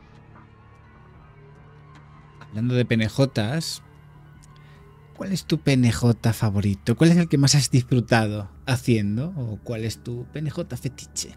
Hablando de P N Js, ¿cuál es tu P N J favorito? ¿Cuál es el que más has disfrutado haciendo? ¿O cuál es tu P N J fetiche?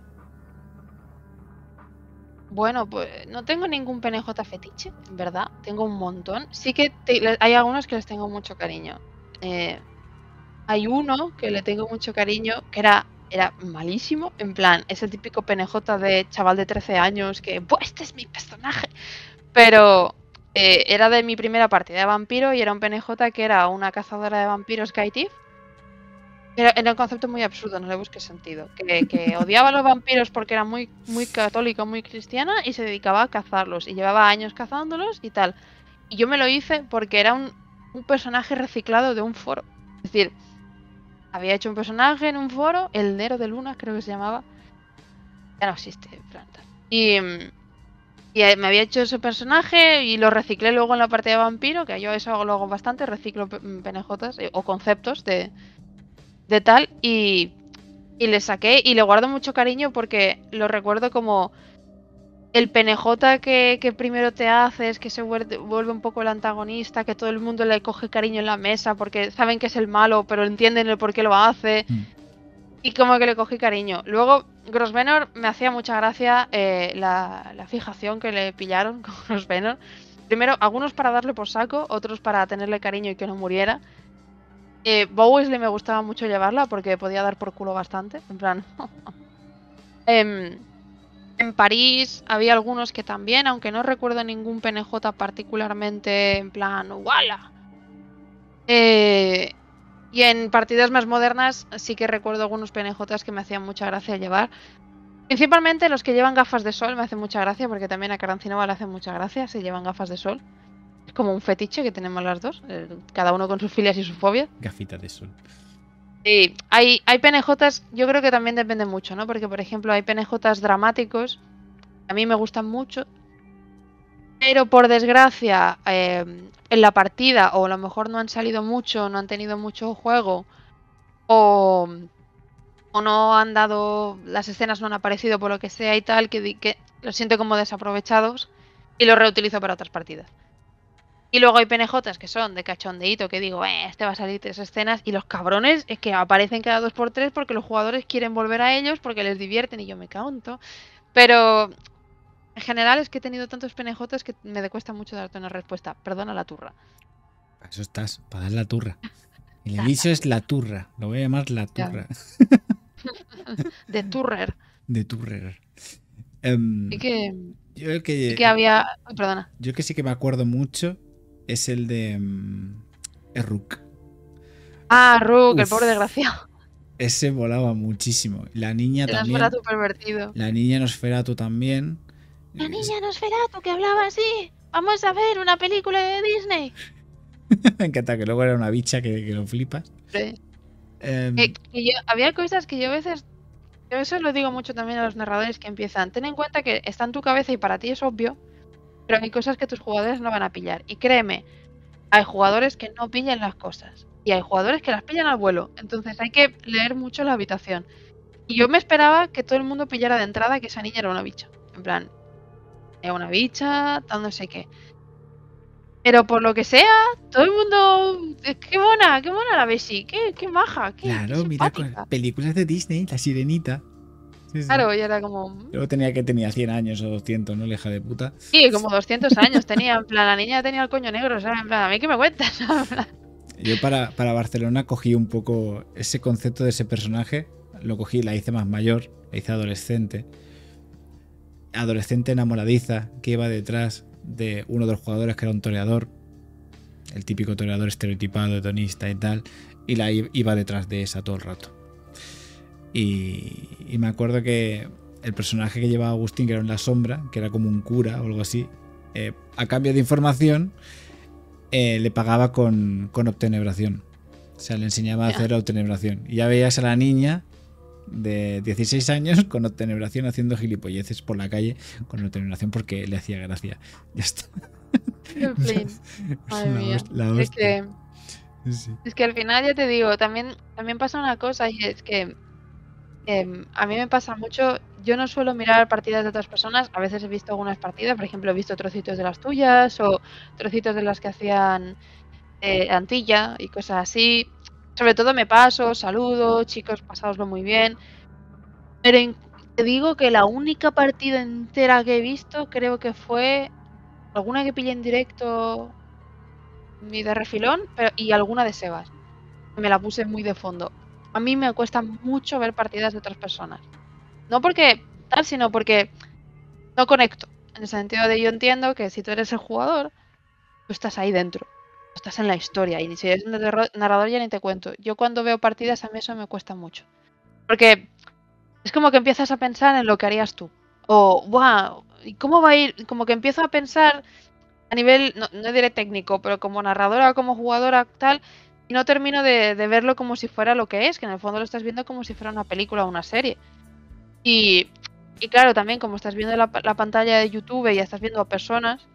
Bueno, pues no tengo ningún P N J fetiche, en verdad. Tengo un montón. Sí que te- le- hay algunos que les tengo mucho cariño. Eh, hay uno que le tengo mucho cariño, que era, era malísimo. En plan, es el típico P N J de chaval de trece años que, ¡buah, este es mi personaje! Pero eh, era de mi primera partida de vampiro y era un P N J que era una cazadora de vampiros Kaitiff. Era, era un concepto muy absurdo, no le busques sentido. Que, que odiaba a los vampiros porque era muy, muy católica, muy cristiana y se dedicaba a cazarlos. Y llevaba años cazándolos y tal. Y yo me lo hice porque era un, un personaje reciclado de un foro. Es decir, había hecho un personaje en un foro, el Nero de Luna creo que se llamaba. Ya no existe, en plan, tal. Y, mm, y eh, me había hecho ese personaje y lo reciclé luego en la partida de vampiro, que yo eso lo hago bastante, reciclo P- mm, P N Js eh, o conceptos de, de tal. Y, y le saqué y le guardo mucho cariño porque lo recuerdo como el P N J que, que primero te haces, que se vuelve, vuelve un poco el antagonista, que todo el mundo le coge cariño en la mesa porque saben que es el malo, pero entienden el por qué lo hace. Mm. Y como que le cogí cariño. Luego, Grosvenor me hacía mucha gracia eh, la, la fijación que le pillaron con Grosvenor. Primero, algunos para darle por saco, otros para tenerle cariño y que no muriera. Eh, Bowsley me gustaba mucho llevarla porque podía dar por culo bastante. En plan. Em, en París había algunos que también, aunque no recuerdo ningún P N J particularmente en plan, ¡wala! Eh, y en partidas más modernas sí que recuerdo algunos P N Js que me hacían mucha gracia llevar. Principalmente los que llevan gafas de sol me hacen mucha gracia porque también a Carancinova le hacen mucha gracia si llevan gafas de sol. Es como un fetiche que tenemos las dos, eh, cada uno con sus filias y sus fobias. Gafita de sol. Y hay, hay P N Js, yo creo que también depende mucho, ¿no? Porque, por ejemplo, hay P N Js dramáticos, a mí me gustan mucho, pero por desgracia, eh, en la partida, o a lo mejor no han salido mucho, no han tenido mucho juego, o, o no han dado, las escenas no han aparecido por lo que sea y tal, que, di- que los siento como desaprovechados y los reutilizo para otras partidas. Y luego hay P N Js que son de cachondeíto, que digo, eh, este va a salir tres escenas, y los cabrones es que aparecen cada dos por tres porque los jugadores quieren volver a ellos porque les divierten y yo me cago en todo. Pero en general es que he tenido tantos P N Js que me cuesta mucho darte una respuesta. Perdona la turra. Para eso estás, para dar la turra. El Ya aviso está. es la turra. Lo voy a llamar la Ya. turra. De Turrer. De turrer. Em, Y que, yo el y que que había. Uy, perdona. yo el que sí que me acuerdo mucho es el de um, Erruk. Ah, Rook, el pobre Uf, desgraciado. ese volaba muchísimo. La niña El Nosferatu también. pervertido. La niña Nosferatu también. La Es- niña Nosferatu que hablaba así. Vamos a ver una película de Disney. Me encanta que luego era una bicha que, que lo flipas. Sí. Em, Que- que yo- había cosas que yo a veces. Yo eso lo digo mucho también a los narradores que empiezan. Ten en cuenta que está en tu cabeza y para ti es obvio, pero hay cosas que tus jugadores no van a pillar. Y créeme, hay jugadores que no pillan las cosas. Y hay jugadores que las pillan al vuelo. Entonces hay que leer mucho la habitación. Y yo me esperaba que todo el mundo pillara de entrada que esa niña era una bicha. En plan, era una bicha, tal no sé qué. Pero por lo que sea, todo el mundo. eh, Qué mona, qué mona la Bessie, qué, qué maja, qué, qué claro, mira, con simpática. películas de Disney, La Sirenita. Sí, sí. Claro, y era como. mm, Luego tenía que tenía cien años o doscientos, ¿no? La hija de puta. Sí, como doscientos años tenía. En plan, la niña tenía el coño negro, ¿sabes? En plan, ¿a mí qué me cuentas? En plan, Yo para, para Barcelona cogí un poco ese concepto de ese personaje. Lo cogí, la hice más mayor, la hice adolescente. Adolescente enamoradiza que iba detrás de uno de los jugadores que era un toreador. El típico toreador estereotipado, hedonista y tal. Y la i- iba detrás de esa todo el rato. Y, y me acuerdo que el personaje que llevaba Agustín, que era en la sombra, que era como un cura o algo así, eh, a cambio de información, eh, le pagaba con, con obtenebración. O sea, le enseñaba a hacer obtenebración. Y ya veías a la niña de dieciséis años con obtenebración haciendo gilipolleces por la calle con obtenebración porque le hacía gracia. Ya está. En fin. Madre La mía. host- la Es que, hostia. Sí. es que al final ya te digo, también, también pasa una cosa y es que em, a mí me pasa mucho, yo no suelo mirar partidas de otras personas, a veces he visto algunas partidas, por ejemplo, he visto trocitos de las tuyas o trocitos de las que hacían eh, Antilla y cosas así. Sobre todo me paso, saludo, chicos, pasáoslo muy bien. Pero en- te digo que la única partida entera que he visto creo que fue alguna que pillé en directo y de refilón pero, y alguna de Sebas. Me la puse muy de fondo. A mí me cuesta mucho ver partidas de otras personas. No porque tal, sino porque no conecto. En el sentido de yo entiendo que si tú eres el jugador, tú estás ahí dentro. Estás en la historia. Y si eres un narrador narrador ya ni te cuento. Yo cuando veo partidas a mí eso me cuesta mucho. Porque es como que empiezas a pensar en lo que harías tú. O, wow, ¿y cómo va a ir? Como que empiezo a pensar a nivel, no, no diré técnico, pero como narradora, como jugadora, tal, y no termino de, de verlo como si fuera lo que es, que en el fondo lo estás viendo como si fuera una película o una serie. Y, y claro, también como estás viendo la, la pantalla de YouTube y ya estás viendo a personas,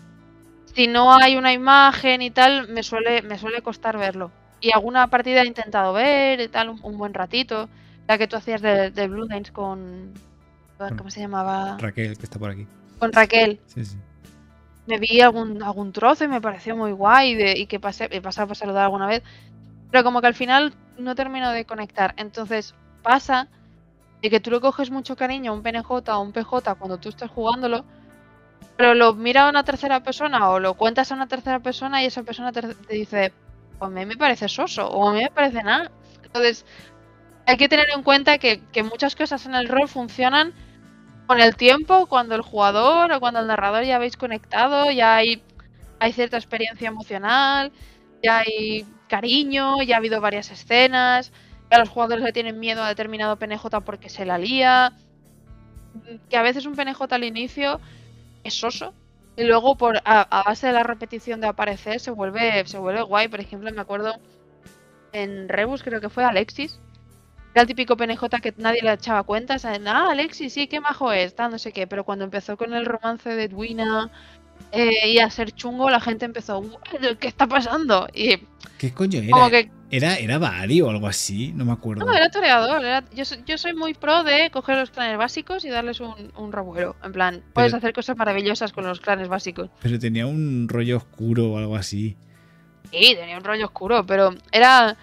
si no hay una imagen y tal, me suele, me suele costar verlo. Y alguna partida he intentado ver y tal, un, un buen ratito. La que tú hacías de, de Blue Dance con... ¿Cómo se llamaba? Raquel, que está por aquí. Con Raquel. Sí, sí. Me vi algún, algún trozo y me pareció muy guay de, y que pasé, he pasado por saludar alguna vez. Pero como que al final no termino de conectar. Entonces pasa de que tú le coges mucho cariño a un P N J o un P J cuando tú estás jugándolo, pero lo mira a una tercera persona o lo cuentas a una tercera persona y esa persona te, te dice, pues a mí me parece soso o a mí me parece nada. Entonces hay que tener en cuenta que, que muchas cosas en el rol funcionan con el tiempo, cuando el jugador o cuando el narrador ya habéis conectado, ya hay, hay cierta experiencia emocional, ya hay cariño, ya ha habido varias escenas, ya los jugadores le tienen miedo a determinado P N J porque se la lía, que a veces un P N J al inicio es soso y luego por a, a base de la repetición de aparecer se vuelve, se vuelve guay. Por ejemplo, me acuerdo en Rebus creo que fue Alexis. Era el típico P N J que nadie le echaba cuentas. Ah, Alexis, sí, qué majo es, tal, no sé qué. Pero cuando empezó con el romance de Edwina eh, y a ser chungo, la gente empezó, ¿qué está pasando? Y ¿Qué coño era? como que... ¿Era, era Bari o algo así? No me acuerdo. No, era toreador. Era... Yo, soy, yo soy muy pro de coger los clanes básicos y darles un, un revuelo. En plan, puedes Pero- hacer cosas maravillosas con los clanes básicos. Pero tenía un rollo oscuro o algo así. Sí, tenía un rollo oscuro, pero era...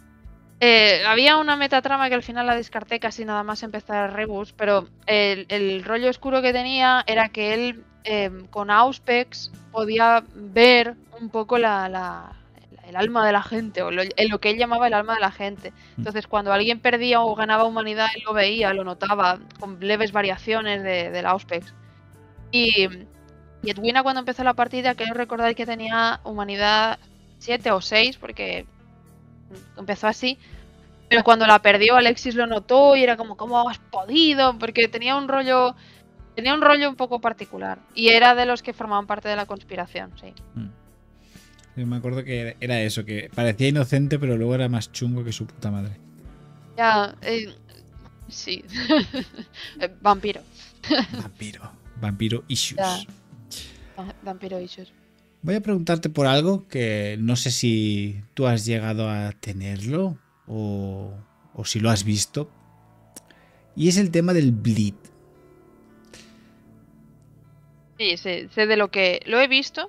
Eh, había una metatrama que al final la descarté casi nada más empezar Rebus, pero el, el rollo oscuro que tenía era que él eh, con Auspex podía ver un poco la, la- el alma de la gente, o lo, en lo que él llamaba el alma de la gente. Entonces cuando alguien perdía o ganaba humanidad, él lo veía, lo notaba, con leves variaciones de, del Auspex. Y, y Edwina cuando empezó la partida, quiero recordar que tenía humanidad siete o seis, porque empezó así, pero cuando la perdió Alexis lo notó y era como, ¿cómo has podido? Porque tenía un rollo, tenía un rollo un poco particular y era de los que formaban parte de la conspiración, sí. Yo me acuerdo que era eso, que parecía inocente, pero luego era más chungo que su puta madre. Ya, eh, sí. Eh, vampiro. Vampiro. Vampiro issues. Ya. Va- Vampiro issues. Voy a preguntarte por algo que no sé si tú has llegado a tenerlo o, o si lo has visto. Y es el tema del bleed. Sí, sé, sé de lo que lo he visto.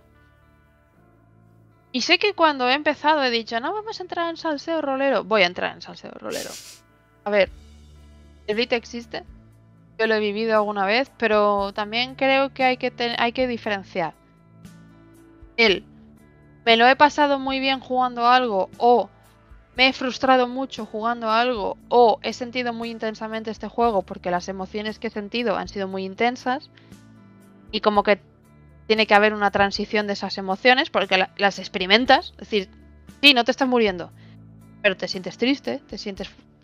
Y sé que cuando he empezado he dicho, no, vamos a entrar en salseo rolero. Voy a entrar en salseo rolero. A ver, el bleed existe. Yo lo he vivido alguna vez, pero también creo que hay que, ten- hay que diferenciar. El, me lo he pasado muy bien jugando a algo, o me he frustrado mucho jugando a algo, o he sentido muy intensamente este juego porque las emociones que he sentido han sido muy intensas, y como que tiene que haber una transición de esas emociones porque la- las experimentas. Es decir, sí, no te estás muriendo, pero te sientes triste, te sientes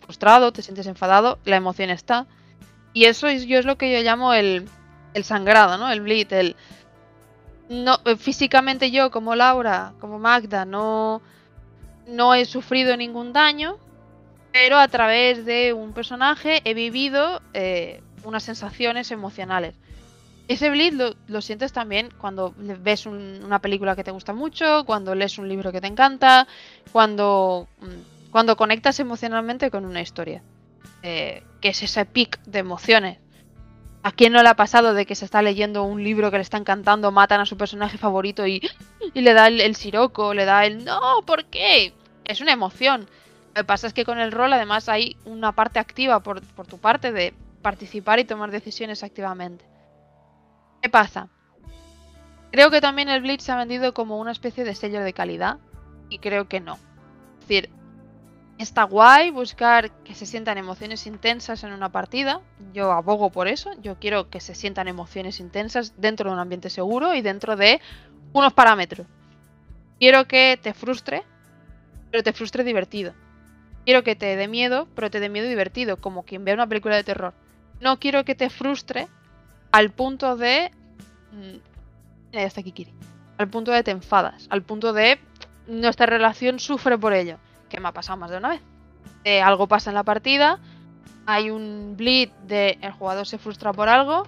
frustrado, te sientes enfadado, la emoción está. Y eso es, yo es lo que yo llamo el, el sangrado, ¿no? El bleed, el... No, físicamente yo, como Laura, como Magda, no, no he sufrido ningún daño, pero a través de un personaje he vivido eh, unas sensaciones emocionales. Ese bleed lo, lo sientes también cuando ves un, una película que te gusta mucho, cuando lees un libro que te encanta, cuando, cuando conectas emocionalmente con una historia. Eh, que es ese pic de emociones. ¿A quién no le ha pasado de que se está leyendo un libro que le está encantando, matan a su personaje favorito y, y le da el, el siroco, le da el no, ¿por qué? Es una emoción. Lo que pasa es que con el rol además hay una parte activa por, por tu parte de participar y tomar decisiones activamente. ¿Qué pasa? Creo que también el Bleach se ha vendido como una especie de sello de calidad y creo que no. Es decir, está guay buscar que se sientan emociones intensas en una partida. Yo abogo por eso. Yo quiero que se sientan emociones intensas dentro de un ambiente seguro y dentro de unos parámetros. Quiero que te frustre, pero te frustre divertido. Quiero que te dé miedo, pero te dé miedo divertido, como quien ve una película de terror. No quiero que te frustre al punto de... Mira, ya está Kikiri. Al punto de te enfadas. Al punto de nuestra relación sufre por ello. Que me ha pasado más de una vez. Eh, algo pasa en la partida, hay un bleed de el jugador se frustra por algo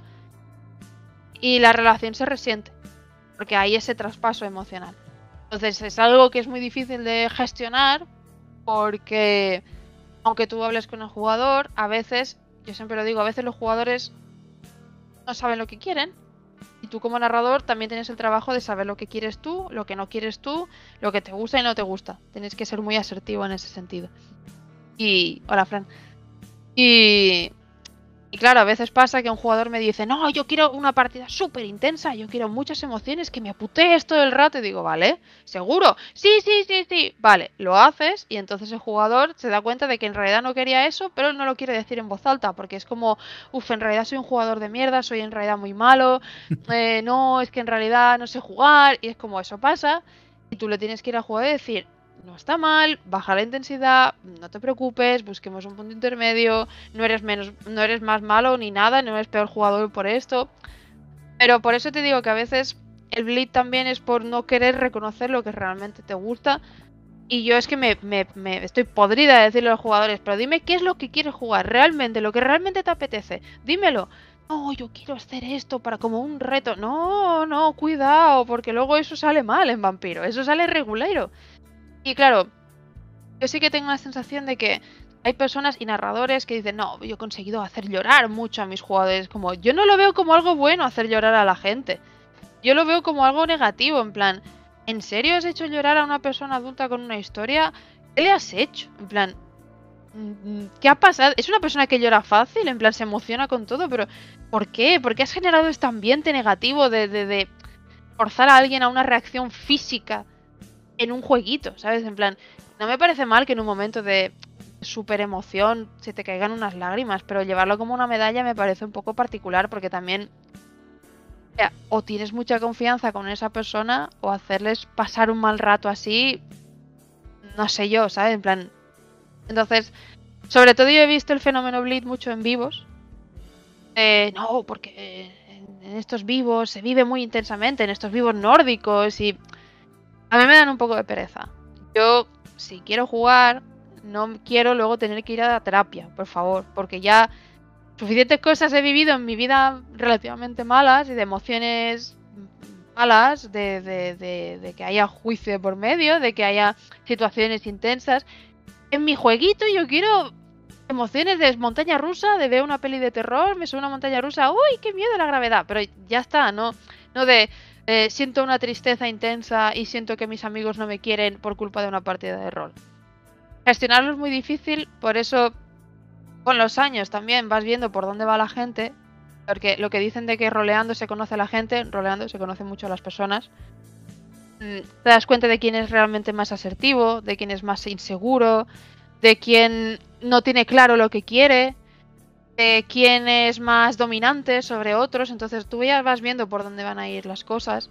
y la relación se resiente. Porque hay ese traspaso emocional. Entonces es algo que es muy difícil de gestionar porque aunque tú hables con el jugador, a veces, yo siempre lo digo, a veces los jugadores no saben lo que quieren. Y tú como narrador también tienes el trabajo de saber lo que quieres tú, lo que no quieres tú, lo que te gusta y no te gusta. Tienes que ser muy asertivo en ese sentido. Y... Hola, Fran. Y... Y claro, a veces pasa que un jugador me dice, no, yo quiero una partida súper intensa, yo quiero muchas emociones, que me aputees todo el rato. Y digo, vale, ¿seguro? Sí, sí, sí, sí. Vale, lo haces y entonces el jugador se da cuenta de que en realidad no quería eso, pero él no lo quiere decir en voz alta, porque es como, uff, en realidad soy un jugador de mierda, soy en realidad muy malo, eh, no, es que en realidad no sé jugar, y es como eso pasa, y tú le tienes que ir a jugar y decir... No está mal, baja la intensidad, no te preocupes, busquemos un punto intermedio, no eres menos, no eres más malo ni nada, no eres peor jugador por esto. Pero por eso te digo que a veces el bleed también es por no querer reconocer lo que realmente te gusta. Y yo es que me, me, me estoy podrida de decirle a los jugadores, pero dime qué es lo que quieres jugar realmente, lo que realmente te apetece, dímelo. No, yo quiero hacer esto para como un reto. No, no, cuidado, porque luego eso sale mal en Vampiro, eso sale regulero. Y claro, yo sí que tengo la sensación de que hay personas y narradores que dicen, no, yo he conseguido hacer llorar mucho a mis jugadores. Como, yo no lo veo como algo bueno hacer llorar a la gente. Yo lo veo como algo negativo, en plan, ¿en serio has hecho llorar a una persona adulta con una historia? ¿Qué le has hecho? En plan, ¿qué ha pasado? Es una persona que llora fácil, en plan, se emociona con todo, pero ¿por qué? ¿Por qué has generado este ambiente negativo de, de, de forzar a alguien a una reacción física en un jueguito, ¿sabes? En plan, no me parece mal que en un momento de super emoción se te caigan unas lágrimas, pero llevarlo como una medalla me parece un poco particular porque también o, sea, o tienes mucha confianza con esa persona o hacerles pasar un mal rato así, no sé yo, ¿sabes? En plan, entonces, sobre todo yo he visto el fenómeno Bleed mucho en vivos. Eh, no, porque en, en estos vivos se vive muy intensamente, en estos vivos nórdicos y... A mí me dan un poco de pereza. Yo, si quiero jugar, no quiero luego tener que ir a la terapia, por favor. Porque ya suficientes cosas he vivido en mi vida relativamente malas y de emociones malas, de, de, de, de que haya juicio por medio, de que haya situaciones intensas. En mi jueguito yo quiero emociones de montaña rusa, de ver una peli de terror, me sube una montaña rusa, ¡uy, qué miedo la gravedad! Pero ya está, no, no de... Eh, siento una tristeza intensa y siento que mis amigos no me quieren por culpa de una partida de rol. Gestionarlo es muy difícil, por eso con los años también vas viendo por dónde va la gente, porque lo que dicen de que roleando se conoce a la gente, roleando se conoce mucho a las personas. Te das cuenta de quién es realmente más asertivo, de quién es más inseguro, de quién no tiene claro lo que quiere, de quién es más dominante sobre otros, entonces tú ya vas viendo por dónde van a ir las cosas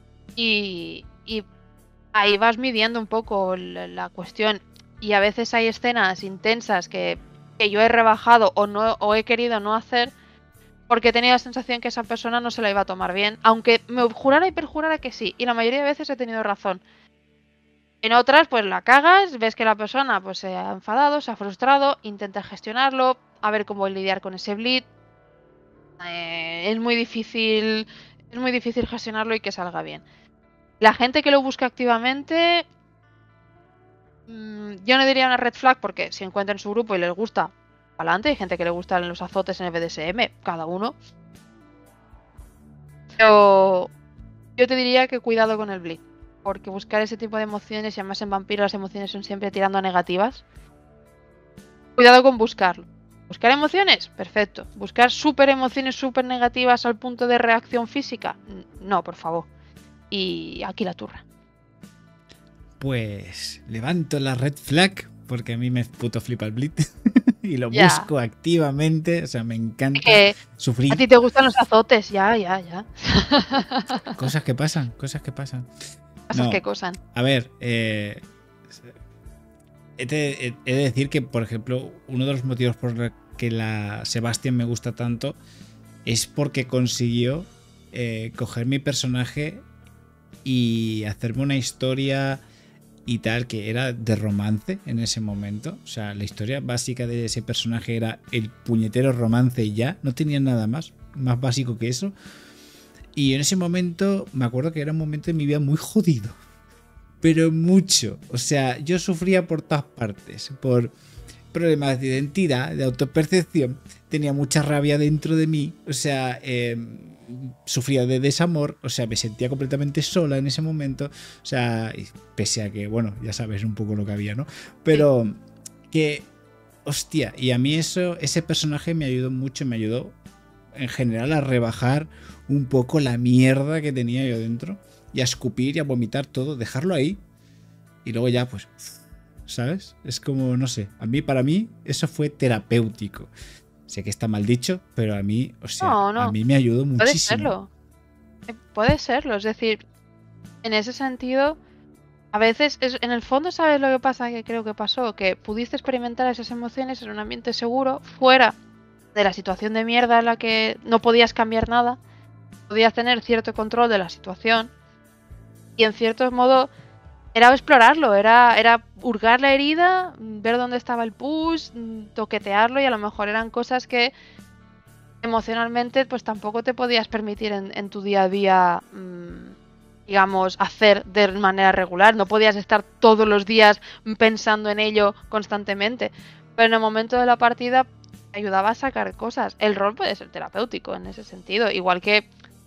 y, y ahí vas midiendo un poco la, la cuestión y a veces hay escenas intensas que que yo he rebajado o, no, o he querido no hacer porque he tenido la sensación que esa persona no se la iba a tomar bien, aunque me jurara y perjurara que sí, y la mayoría de veces he tenido razón. En otras, pues la cagas, ves que la persona pues se ha enfadado, se ha frustrado, intenta gestionarlo, a ver cómo lidiar con ese bleed. Eh, es muy difícil, es muy difícil gestionarlo y que salga bien. La gente que lo busca activamente, mmm, yo no diría una red flag porque si encuentran su grupo y les gusta, para adelante. Hay gente que le gustan los azotes en el B D S M, cada uno. Pero yo te diría que cuidado con el bleed. Porque buscar ese tipo de emociones, y además en vampiro las emociones son siempre tirando a negativas. Cuidado con buscarlo. ¿Buscar emociones? Perfecto. ¿Buscar súper emociones súper negativas al punto de reacción física? No, por favor. Y aquí la turra. Pues levanto la red flag porque a mí me puto flipa el bleed. Y lo ya. busco activamente. O sea, me encanta que sufrir. A ti te gustan los azotes, ya, ya, ya. Cosas que pasan, cosas que pasan. Cosas No, que cosan. A ver, eh, he, de, he de decir que, por ejemplo, uno de los motivos por los que la Sebastián me gusta tanto es porque consiguió eh, coger mi personaje y hacerme una historia y tal que era de romance en ese momento. O sea, la historia básica de ese personaje era el puñetero romance y ya, no tenía nada más, más básico que eso. Y en ese momento me acuerdo que era un momento de mi vida muy jodido, pero mucho. O sea, yo sufría por todas partes, por problemas de identidad, de autopercepción, tenía mucha rabia dentro de mí, o sea, eh, sufría de desamor, o sea, me sentía completamente sola en ese momento, o sea, pese a que, bueno, ya sabes un poco lo que había, ¿no? Pero que, hostia, y a mí eso, ese personaje me ayudó mucho, me ayudó en general a rebajar un poco la mierda que tenía yo dentro y a escupir y a vomitar todo, dejarlo ahí y luego ya pues, ¿sabes? Es como, no sé, a mí, para mí eso fue terapéutico. Sé que está mal dicho, pero a mí, o sea, no, no. a mí me ayudó muchísimo. Puede serlo. Puede serlo, es decir, en ese sentido, a veces, es, en el fondo, ¿sabes lo que pasa? Que creo que pasó, que pudiste experimentar esas emociones en un ambiente seguro, fuera de la situación de mierda en la que no podías cambiar nada, podías tener cierto control de la situación y en cierto modo era explorarlo, era, era hurgar la herida, ver dónde estaba el push, toquetearlo y a lo mejor eran cosas que emocionalmente pues tampoco te podías permitir en, en tu día a día, mmm, digamos, hacer de manera regular. No podías estar todos los días pensando en ello constantemente, pero en el momento de la partida ayudaba a sacar cosas. El rol puede ser terapéutico en ese sentido, igual que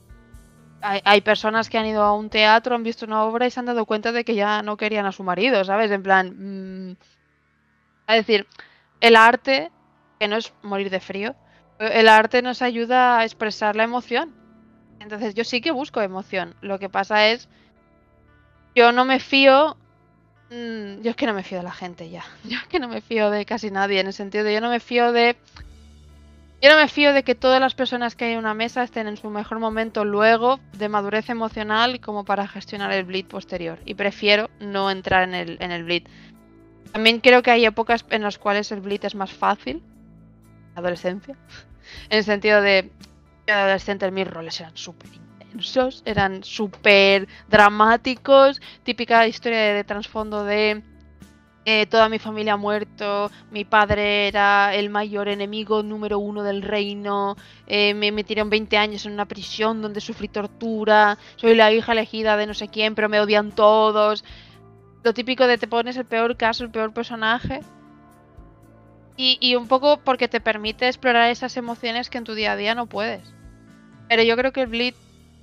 hay, hay personas que han ido a un teatro, han visto una obra y se han dado cuenta de que ya no querían a su marido, ¿sabes? En plan, mmm, es decir, el arte, que no es morir de frío, el arte nos ayuda a expresar la emoción. Entonces yo sí que busco emoción. Lo que pasa es, yo no me fío, mmm, yo es que no me fío de la gente ya. Yo es que no me fío de casi nadie, en el sentido de yo no me fío de... Yo no me fío de que todas las personas que hay en una mesa estén en su mejor momento luego de madurez emocional como para gestionar el bleed posterior. Y prefiero no entrar en el, en el bleed. También creo que hay épocas en las cuales el bleed es más fácil. Adolescencia. En el sentido de... Yo de adolescente mis roles eran súper intensos, eran súper dramáticos. Típica historia de, de trasfondo de... Eh, toda mi familia ha muerto, mi padre era el mayor enemigo número uno del reino, eh, me metieron veinte años en una prisión donde sufrí tortura, soy la hija elegida de no sé quién, pero me odian todos. Lo típico de te pones el peor caso, el peor personaje. Y, y un poco porque te permite explorar esas emociones que en tu día a día no puedes. Pero yo creo que el bleed,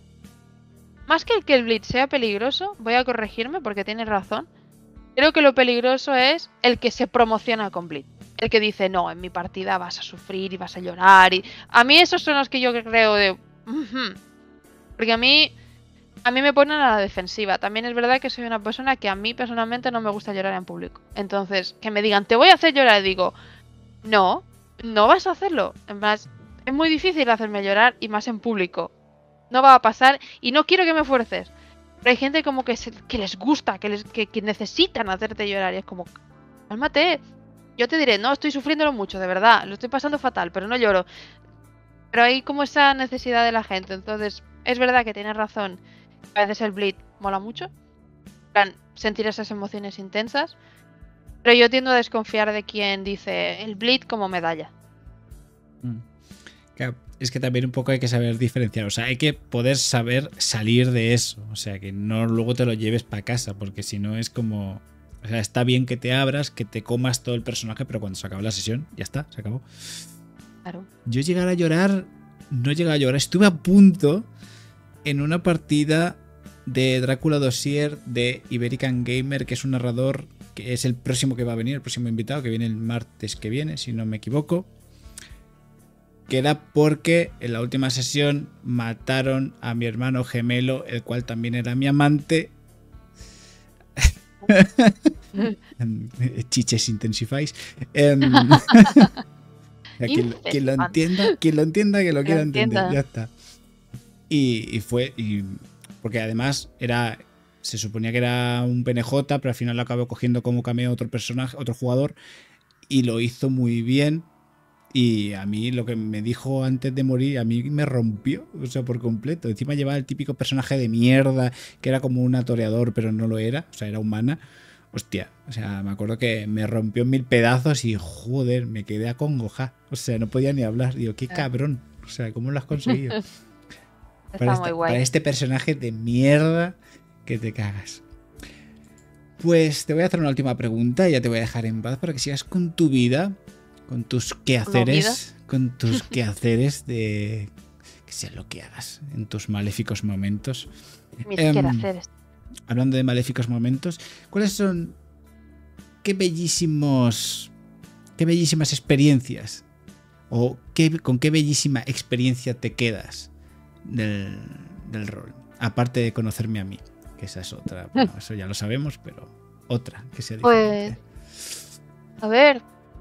más que el que el bleed sea peligroso, voy a corregirme porque tienes razón. Creo que lo peligroso es el que se promociona con bleed. El que dice, no, en mi partida vas a sufrir y vas a llorar. Y a mí esos son los que yo creo de... Uh-huh. Porque a mí, a mí me ponen a la defensiva. También es verdad que soy una persona que a mí personalmente no me gusta llorar en público. Entonces, que me digan, te voy a hacer llorar, digo, no, no vas a hacerlo. En más, es muy difícil hacerme llorar y más en público. No va a pasar y no quiero que me fuerces. Pero hay gente como que, se, que les gusta, que, les, que, que necesitan hacerte llorar y es como, cálmate. yo te diré, no, estoy sufriéndolo mucho, de verdad, lo estoy pasando fatal, pero no lloro. Pero hay como esa necesidad de la gente, entonces es verdad que tienes razón. A veces el bleed mola mucho, en plan, sentir esas emociones intensas, pero yo tiendo a desconfiar de quien dice el bleed como medalla. Mm. Claro, es que también un poco hay que saber diferenciar, o sea, hay que poder saber salir de eso, o sea, que no luego te lo lleves para casa, porque si no es como, o sea, está bien que te abras, que te comas todo el personaje, pero cuando se acaba la sesión, ya está, se acabó. Claro. Yo llegar a llorar, no llegué a llorar, estuve a punto en una partida de Drácula Dossier de Iberican Gamer, que es un narrador que es el próximo que va a venir, el próximo invitado, que viene el martes que viene, si no me equivoco. Que era porque en la última sesión mataron a mi hermano gemelo, el cual también era mi amante. Chiches intensifies. Um, quien, quien, lo entienda, quien lo entienda, que lo, lo quiera entienda. entender, ya está. Y, y fue, y, porque además era, se suponía que era un P N J, pero al final lo acabó cogiendo como cameo otro personaje, otro jugador, y lo hizo muy bien. Y a mí lo que me dijo antes de morir, a mí me rompió, o sea, por completo. Encima llevaba el típico personaje de mierda, que era como un toreador, pero no lo era, o sea, era humana. Hostia, o sea, me acuerdo que me rompió en mil pedazos y joder, me quedé acongoja. O sea, no podía ni hablar. Digo, qué cabrón. O sea, ¿cómo lo has conseguido? para, esta, para este personaje de mierda que te cagas. Pues te voy a hacer una última pregunta y ya te voy a dejar en paz para que sigas con tu vida. Con tus quehaceres, con tus quehaceres de que sea lo que hagas en tus maléficos momentos. Mis um, quehaceres. Hablando de maléficos momentos, ¿cuáles son qué bellísimos qué bellísimas experiencias o qué, con qué bellísima experiencia te quedas del, del rol? Aparte de conocerme a mí, que esa es otra, bueno, eso ya lo sabemos, pero otra que sea diferente. Pues, a ver.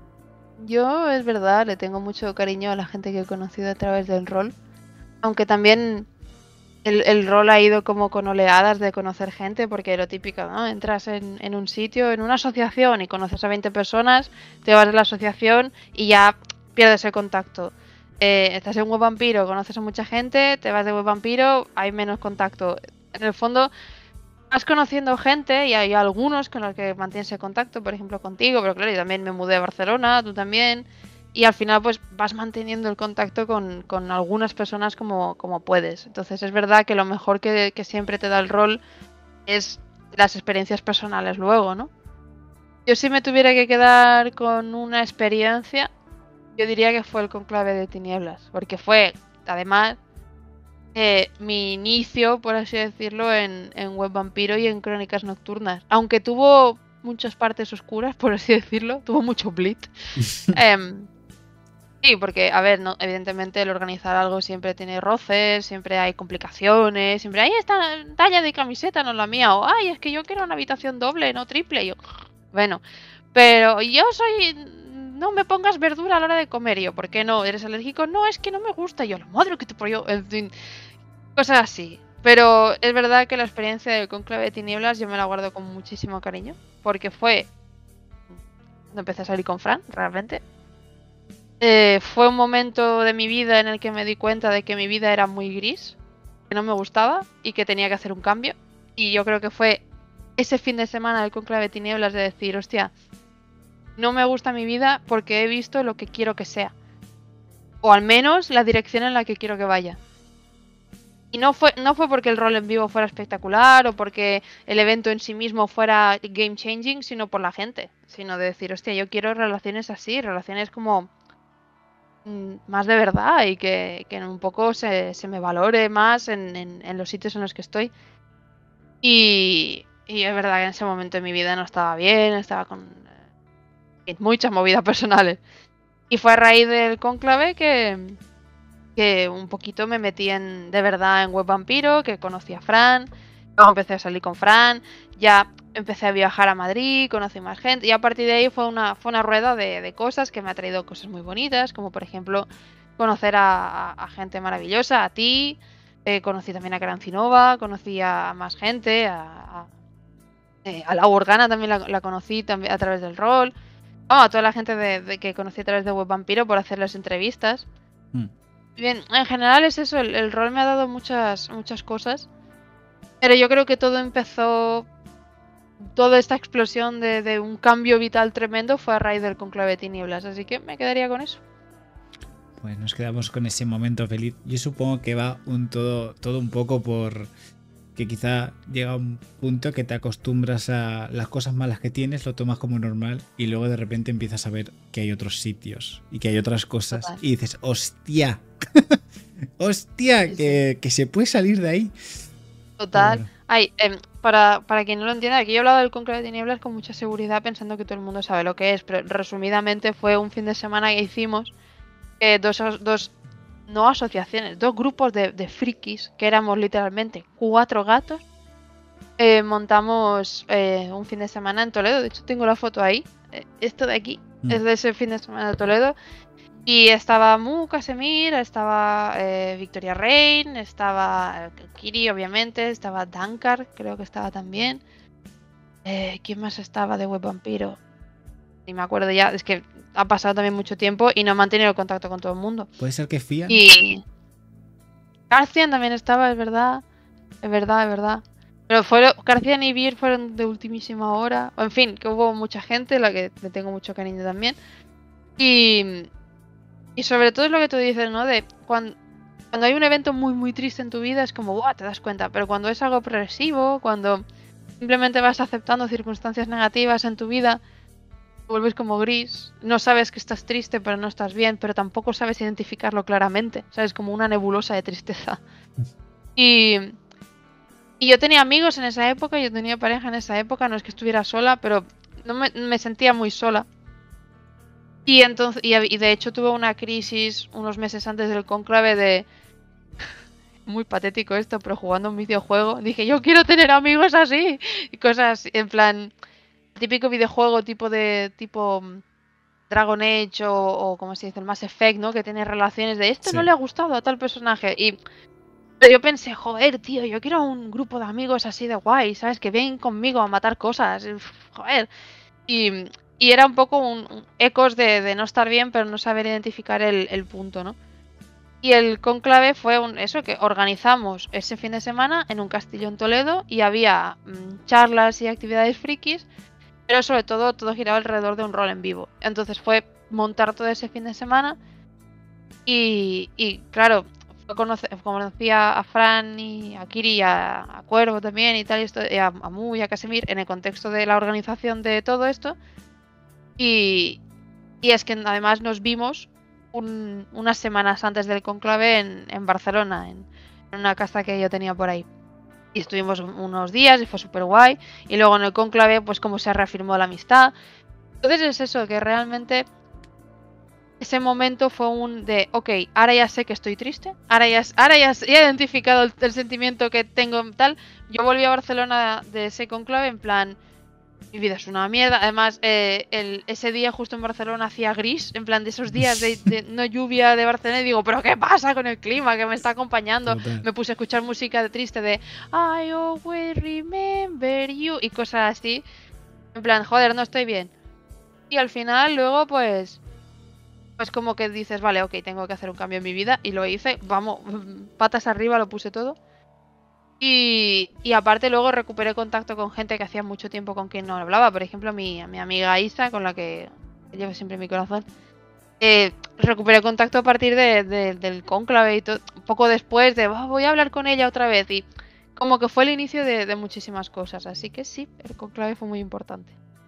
Yo, es verdad, le tengo mucho cariño a la gente que he conocido a través del rol. Aunque también el, el rol ha ido como con oleadas de conocer gente, porque lo típico, ¿no? Entras en, en un sitio, en una asociación y conoces a veinte personas, te vas de la asociación y ya pierdes el contacto. Eh, estás en Web Vampiro, conoces a mucha gente, te vas de Web Vampiro, hay menos contacto. En el fondo, vas conociendo gente y hay algunos con los que mantienes el contacto, por ejemplo contigo, pero claro, yo también me mudé a Barcelona, tú también, y al final pues vas manteniendo el contacto con, con algunas personas como, como puedes. Entonces es verdad que lo mejor que, que siempre te da el rol es las experiencias personales luego, ¿no? Yo si me tuviera que quedar con una experiencia, yo diría que fue el Cónclave de Tinieblas, porque fue, además... Eh, mi inicio, por así decirlo, en, en Web Vampiro y en Crónicas Nocturnas. Aunque tuvo muchas partes oscuras, por así decirlo, tuvo mucho bleed. eh, sí, porque, a ver, no, evidentemente el organizar algo siempre tiene roces, siempre hay complicaciones, siempre hay esta talla de camiseta, no la mía, o ay, es que yo quiero una habitación doble, no triple. Y yo, bueno, pero yo soy... No me pongas verdura a la hora de comer. Y yo, ¿por qué no? ¿Eres alérgico? No, es que no me gusta. Y yo, la madre que te pollo. En fin, cosas así. Pero es verdad que la experiencia del Cónclave de Tinieblas yo me la guardo con muchísimo cariño. Porque fue... No empecé a salir con Fran, realmente. Eh, fue un momento de mi vida en el que me di cuenta de que mi vida era muy gris. Que no me gustaba y que tenía que hacer un cambio. Y yo creo que fue ese fin de semana del Cónclave de Tinieblas de decir, hostia... No me gusta mi vida porque he visto lo que quiero que sea. O al menos la dirección en la que quiero que vaya. Y no fue, no fue porque el rol en vivo fuera espectacular o porque el evento en sí mismo fuera game changing, sino por la gente. Sino de decir, hostia, yo quiero relaciones así, relaciones como mmm, más de verdad y que, que un poco se, se me valore más en, en, en los sitios en los que estoy. Y, y es verdad que en ese momento de mi vida no estaba bien, estaba con... muchas movidas personales. Y fue a raíz del cónclave que, que un poquito me metí en, de verdad en Web Vampiro, que conocí a Fran, luego empecé a salir con Fran, ya empecé a viajar a Madrid, conocí más gente, y a partir de ahí fue una, fue una rueda de, de cosas que me ha traído cosas muy bonitas, como por ejemplo conocer a, a, a gente maravillosa, a ti, eh, conocí también a Crancinova, conocí a más gente, a, a, eh, a la Organa también la, la conocí también a través del rol. a toda la gente de, de que conocí a través de Web Vampiro por hacerles entrevistas. Mm. Bien, en general es eso, el, el rol me ha dado muchas, muchas cosas. Pero yo creo que todo empezó, toda esta explosión de, de un cambio vital tremendo fue a raíz del Conclave de Tinieblas, así que me quedaría con eso. Pues nos quedamos con ese momento feliz. Yo supongo que va un todo, todo un poco por que quizá llega un punto que te acostumbras a las cosas malas que tienes, lo tomas como normal y luego de repente empiezas a ver que hay otros sitios y que hay otras cosas. Total. Y dices, hostia, hostia, sí, que, sí. que se puede salir de ahí. Total. Bueno. Ay, eh, para, para quien no lo entienda, aquí he hablado del Conclave de Tinieblas con mucha seguridad pensando que todo el mundo sabe lo que es, pero resumidamente fue un fin de semana que hicimos eh, dos, dos, no asociaciones, dos grupos de, de frikis, que éramos literalmente cuatro gatos, eh, montamos eh, un fin de semana en Toledo. De hecho tengo la foto ahí, eh, esto de aquí mm. es de ese fin de semana de Toledo. Y estaba Mu, Casemir, estaba eh, Victoria Rain, estaba Kiri, obviamente, estaba Dankar, creo que estaba también. Eh, ¿Quién más estaba de Web Vampiro? Ni me acuerdo ya, es que ha pasado también mucho tiempo y no he mantenido el contacto con todo el mundo. ¿Puede ser que Fian? Y Carcian también estaba, es verdad, es verdad, es verdad. Pero fueron, Carcian y Vir fueron de ultimísima hora. En fin, que hubo mucha gente, la que le tengo mucho cariño también. Y... Y sobre todo es lo que tú dices, ¿no? De cuando, cuando hay un evento muy muy triste en tu vida es como, ¡guau! Te das cuenta. Pero cuando es algo progresivo, cuando simplemente vas aceptando circunstancias negativas en tu vida, te vuelves como gris. No sabes que estás triste, pero no estás bien, pero tampoco sabes identificarlo claramente. ¿Sabes? Como una nebulosa de tristeza. Y, y yo tenía amigos en esa época, yo tenía pareja en esa época, no es que estuviera sola, pero no me, me sentía muy sola. Y entonces y, y de hecho tuve una crisis unos meses antes del conclave de... Muy patético esto, pero jugando un videojuego dije, yo quiero tener amigos así. Y cosas en plan... Típico videojuego tipo de... tipo Dragon Age o, o como se dice, el Mass Effect, ¿no? Que tiene relaciones de esto sí. No le ha gustado a tal personaje. Y yo pensé, joder, tío, yo quiero un grupo de amigos así de guay, ¿sabes? Que vienen conmigo a matar cosas. Joder. Y... Y era un poco un, un ecos de, de no estar bien, pero no saber identificar el, el punto, ¿no? Y el conclave fue un, eso, que organizamos ese fin de semana en un castillo en Toledo y había mmm, charlas y actividades frikis, pero sobre todo todo giraba alrededor de un rol en vivo. Entonces fue montar todo ese fin de semana y, y claro, conoce, conocí a, a Fran y a Kiri y a, a Cuervo también y tal, y, esto, y a, a Mu y a Casemir en el contexto de la organización de todo esto. Y, y es que además nos vimos un, unas semanas antes del conclave en, en Barcelona, en, en una casa que yo tenía por ahí. Y estuvimos unos días y fue súper guay. Y luego en el conclave, pues como se reafirmó la amistad. Entonces es eso, que realmente ese momento fue un de, ok, ahora ya sé que estoy triste. Ahora ya, ahora ya he identificado el, el sentimiento que tengo tal. Yo volví a Barcelona de ese conclave en plan... Mi vida es una mierda. Además, eh, el, ese día justo en Barcelona hacía gris. En plan, de esos días de, de no lluvia de Barcelona. Y digo, ¿pero qué pasa con el clima que me está acompañando? Total. Me puse a escuchar música de triste de I always remember you. Y cosas así. En plan, joder, no estoy bien. Y al final, luego, pues... Pues como que dices, vale, ok, tengo que hacer un cambio en mi vida. Y lo hice. Vamos, patas arriba, lo puse todo. Y, y aparte luego recuperé contacto con gente que hacía mucho tiempo con quien no hablaba. Por ejemplo, mi, mi amiga Isa, con la que llevo siempre en mi corazón. Eh, recuperé contacto a partir de, de, del conclave y todo, poco después de oh, voy a hablar con ella otra vez. Y como que fue el inicio de, de muchísimas cosas. Así que sí, el conclave fue muy importante.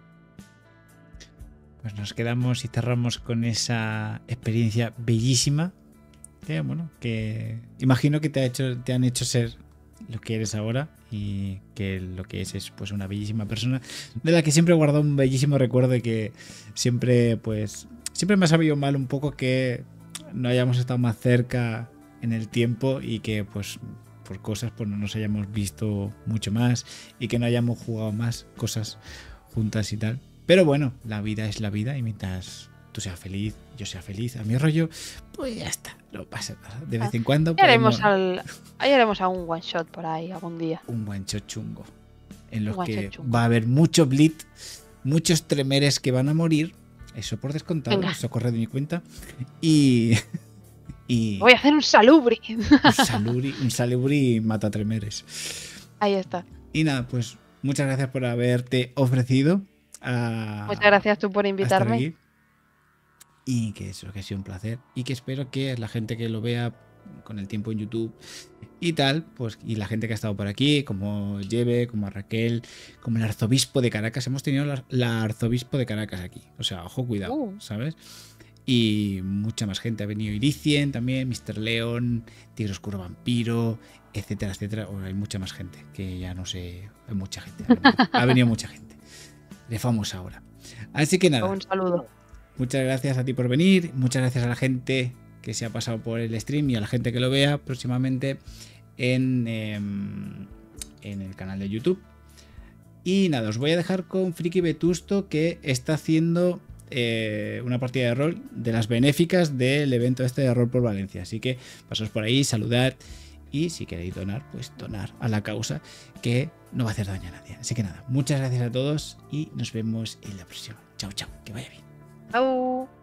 Pues nos quedamos y cerramos con esa experiencia bellísima. Que bueno, que imagino que te, ha hecho, te han hecho ser lo que eres ahora y que lo que es es pues una bellísima persona de la que siempre he guardado un bellísimo recuerdo de que siempre pues siempre me ha sabido mal un poco que no hayamos estado más cerca en el tiempo y que pues por cosas pues no nos hayamos visto mucho más y que no hayamos jugado más cosas juntas y tal, pero bueno, la vida es la vida y mientras tú seas feliz, yo sea feliz, a mi rollo, pues ya está, no pasa nada. De vez en cuando ahí haremos, al, ahí haremos a un one shot por ahí algún día. Un one shot chungo. En los que va a haber mucho bleed, muchos tremeres que van a morir Eso por descontado, Venga. eso corre de mi cuenta. Y. y Voy a hacer un salubri. un salubri, un salubri mata tremeres. Ahí está. Y nada, pues muchas gracias por haberte ofrecido a. Muchas gracias tú por a estar invitarme. aquí. Y que eso, que ha sido un placer. Y que espero que la gente que lo vea con el tiempo en YouTube y tal, pues, y la gente que ha estado por aquí, como Lleve, como a Raquel, como el arzobispo de Caracas. Hemos tenido la, la arzobispo de Caracas aquí. O sea, ojo, cuidado, Uh. ¿sabes? Y mucha más gente. Ha venido Iricien también, mister León, Tigre Oscuro Vampiro, etcétera, etcétera. Bueno, hay mucha más gente, que ya no sé. Hay mucha gente. Ha venido, ha venido mucha gente. De famosa ahora. Así que nada. Un saludo. Muchas gracias a ti por venir. Muchas gracias a la gente que se ha pasado por el stream y a la gente que lo vea próximamente en, eh, en el canal de YouTube. Y nada, os voy a dejar con Friki Vetusto, que está haciendo eh, una partida de rol de las benéficas del evento este de Rol por Valencia. Así que pasaos por ahí, saludad y si queréis donar, pues donar a la causa, que no va a hacer daño a nadie. Así que nada, muchas gracias a todos y nos vemos en la próxima. Chao, chao, que vaya bien. Chao.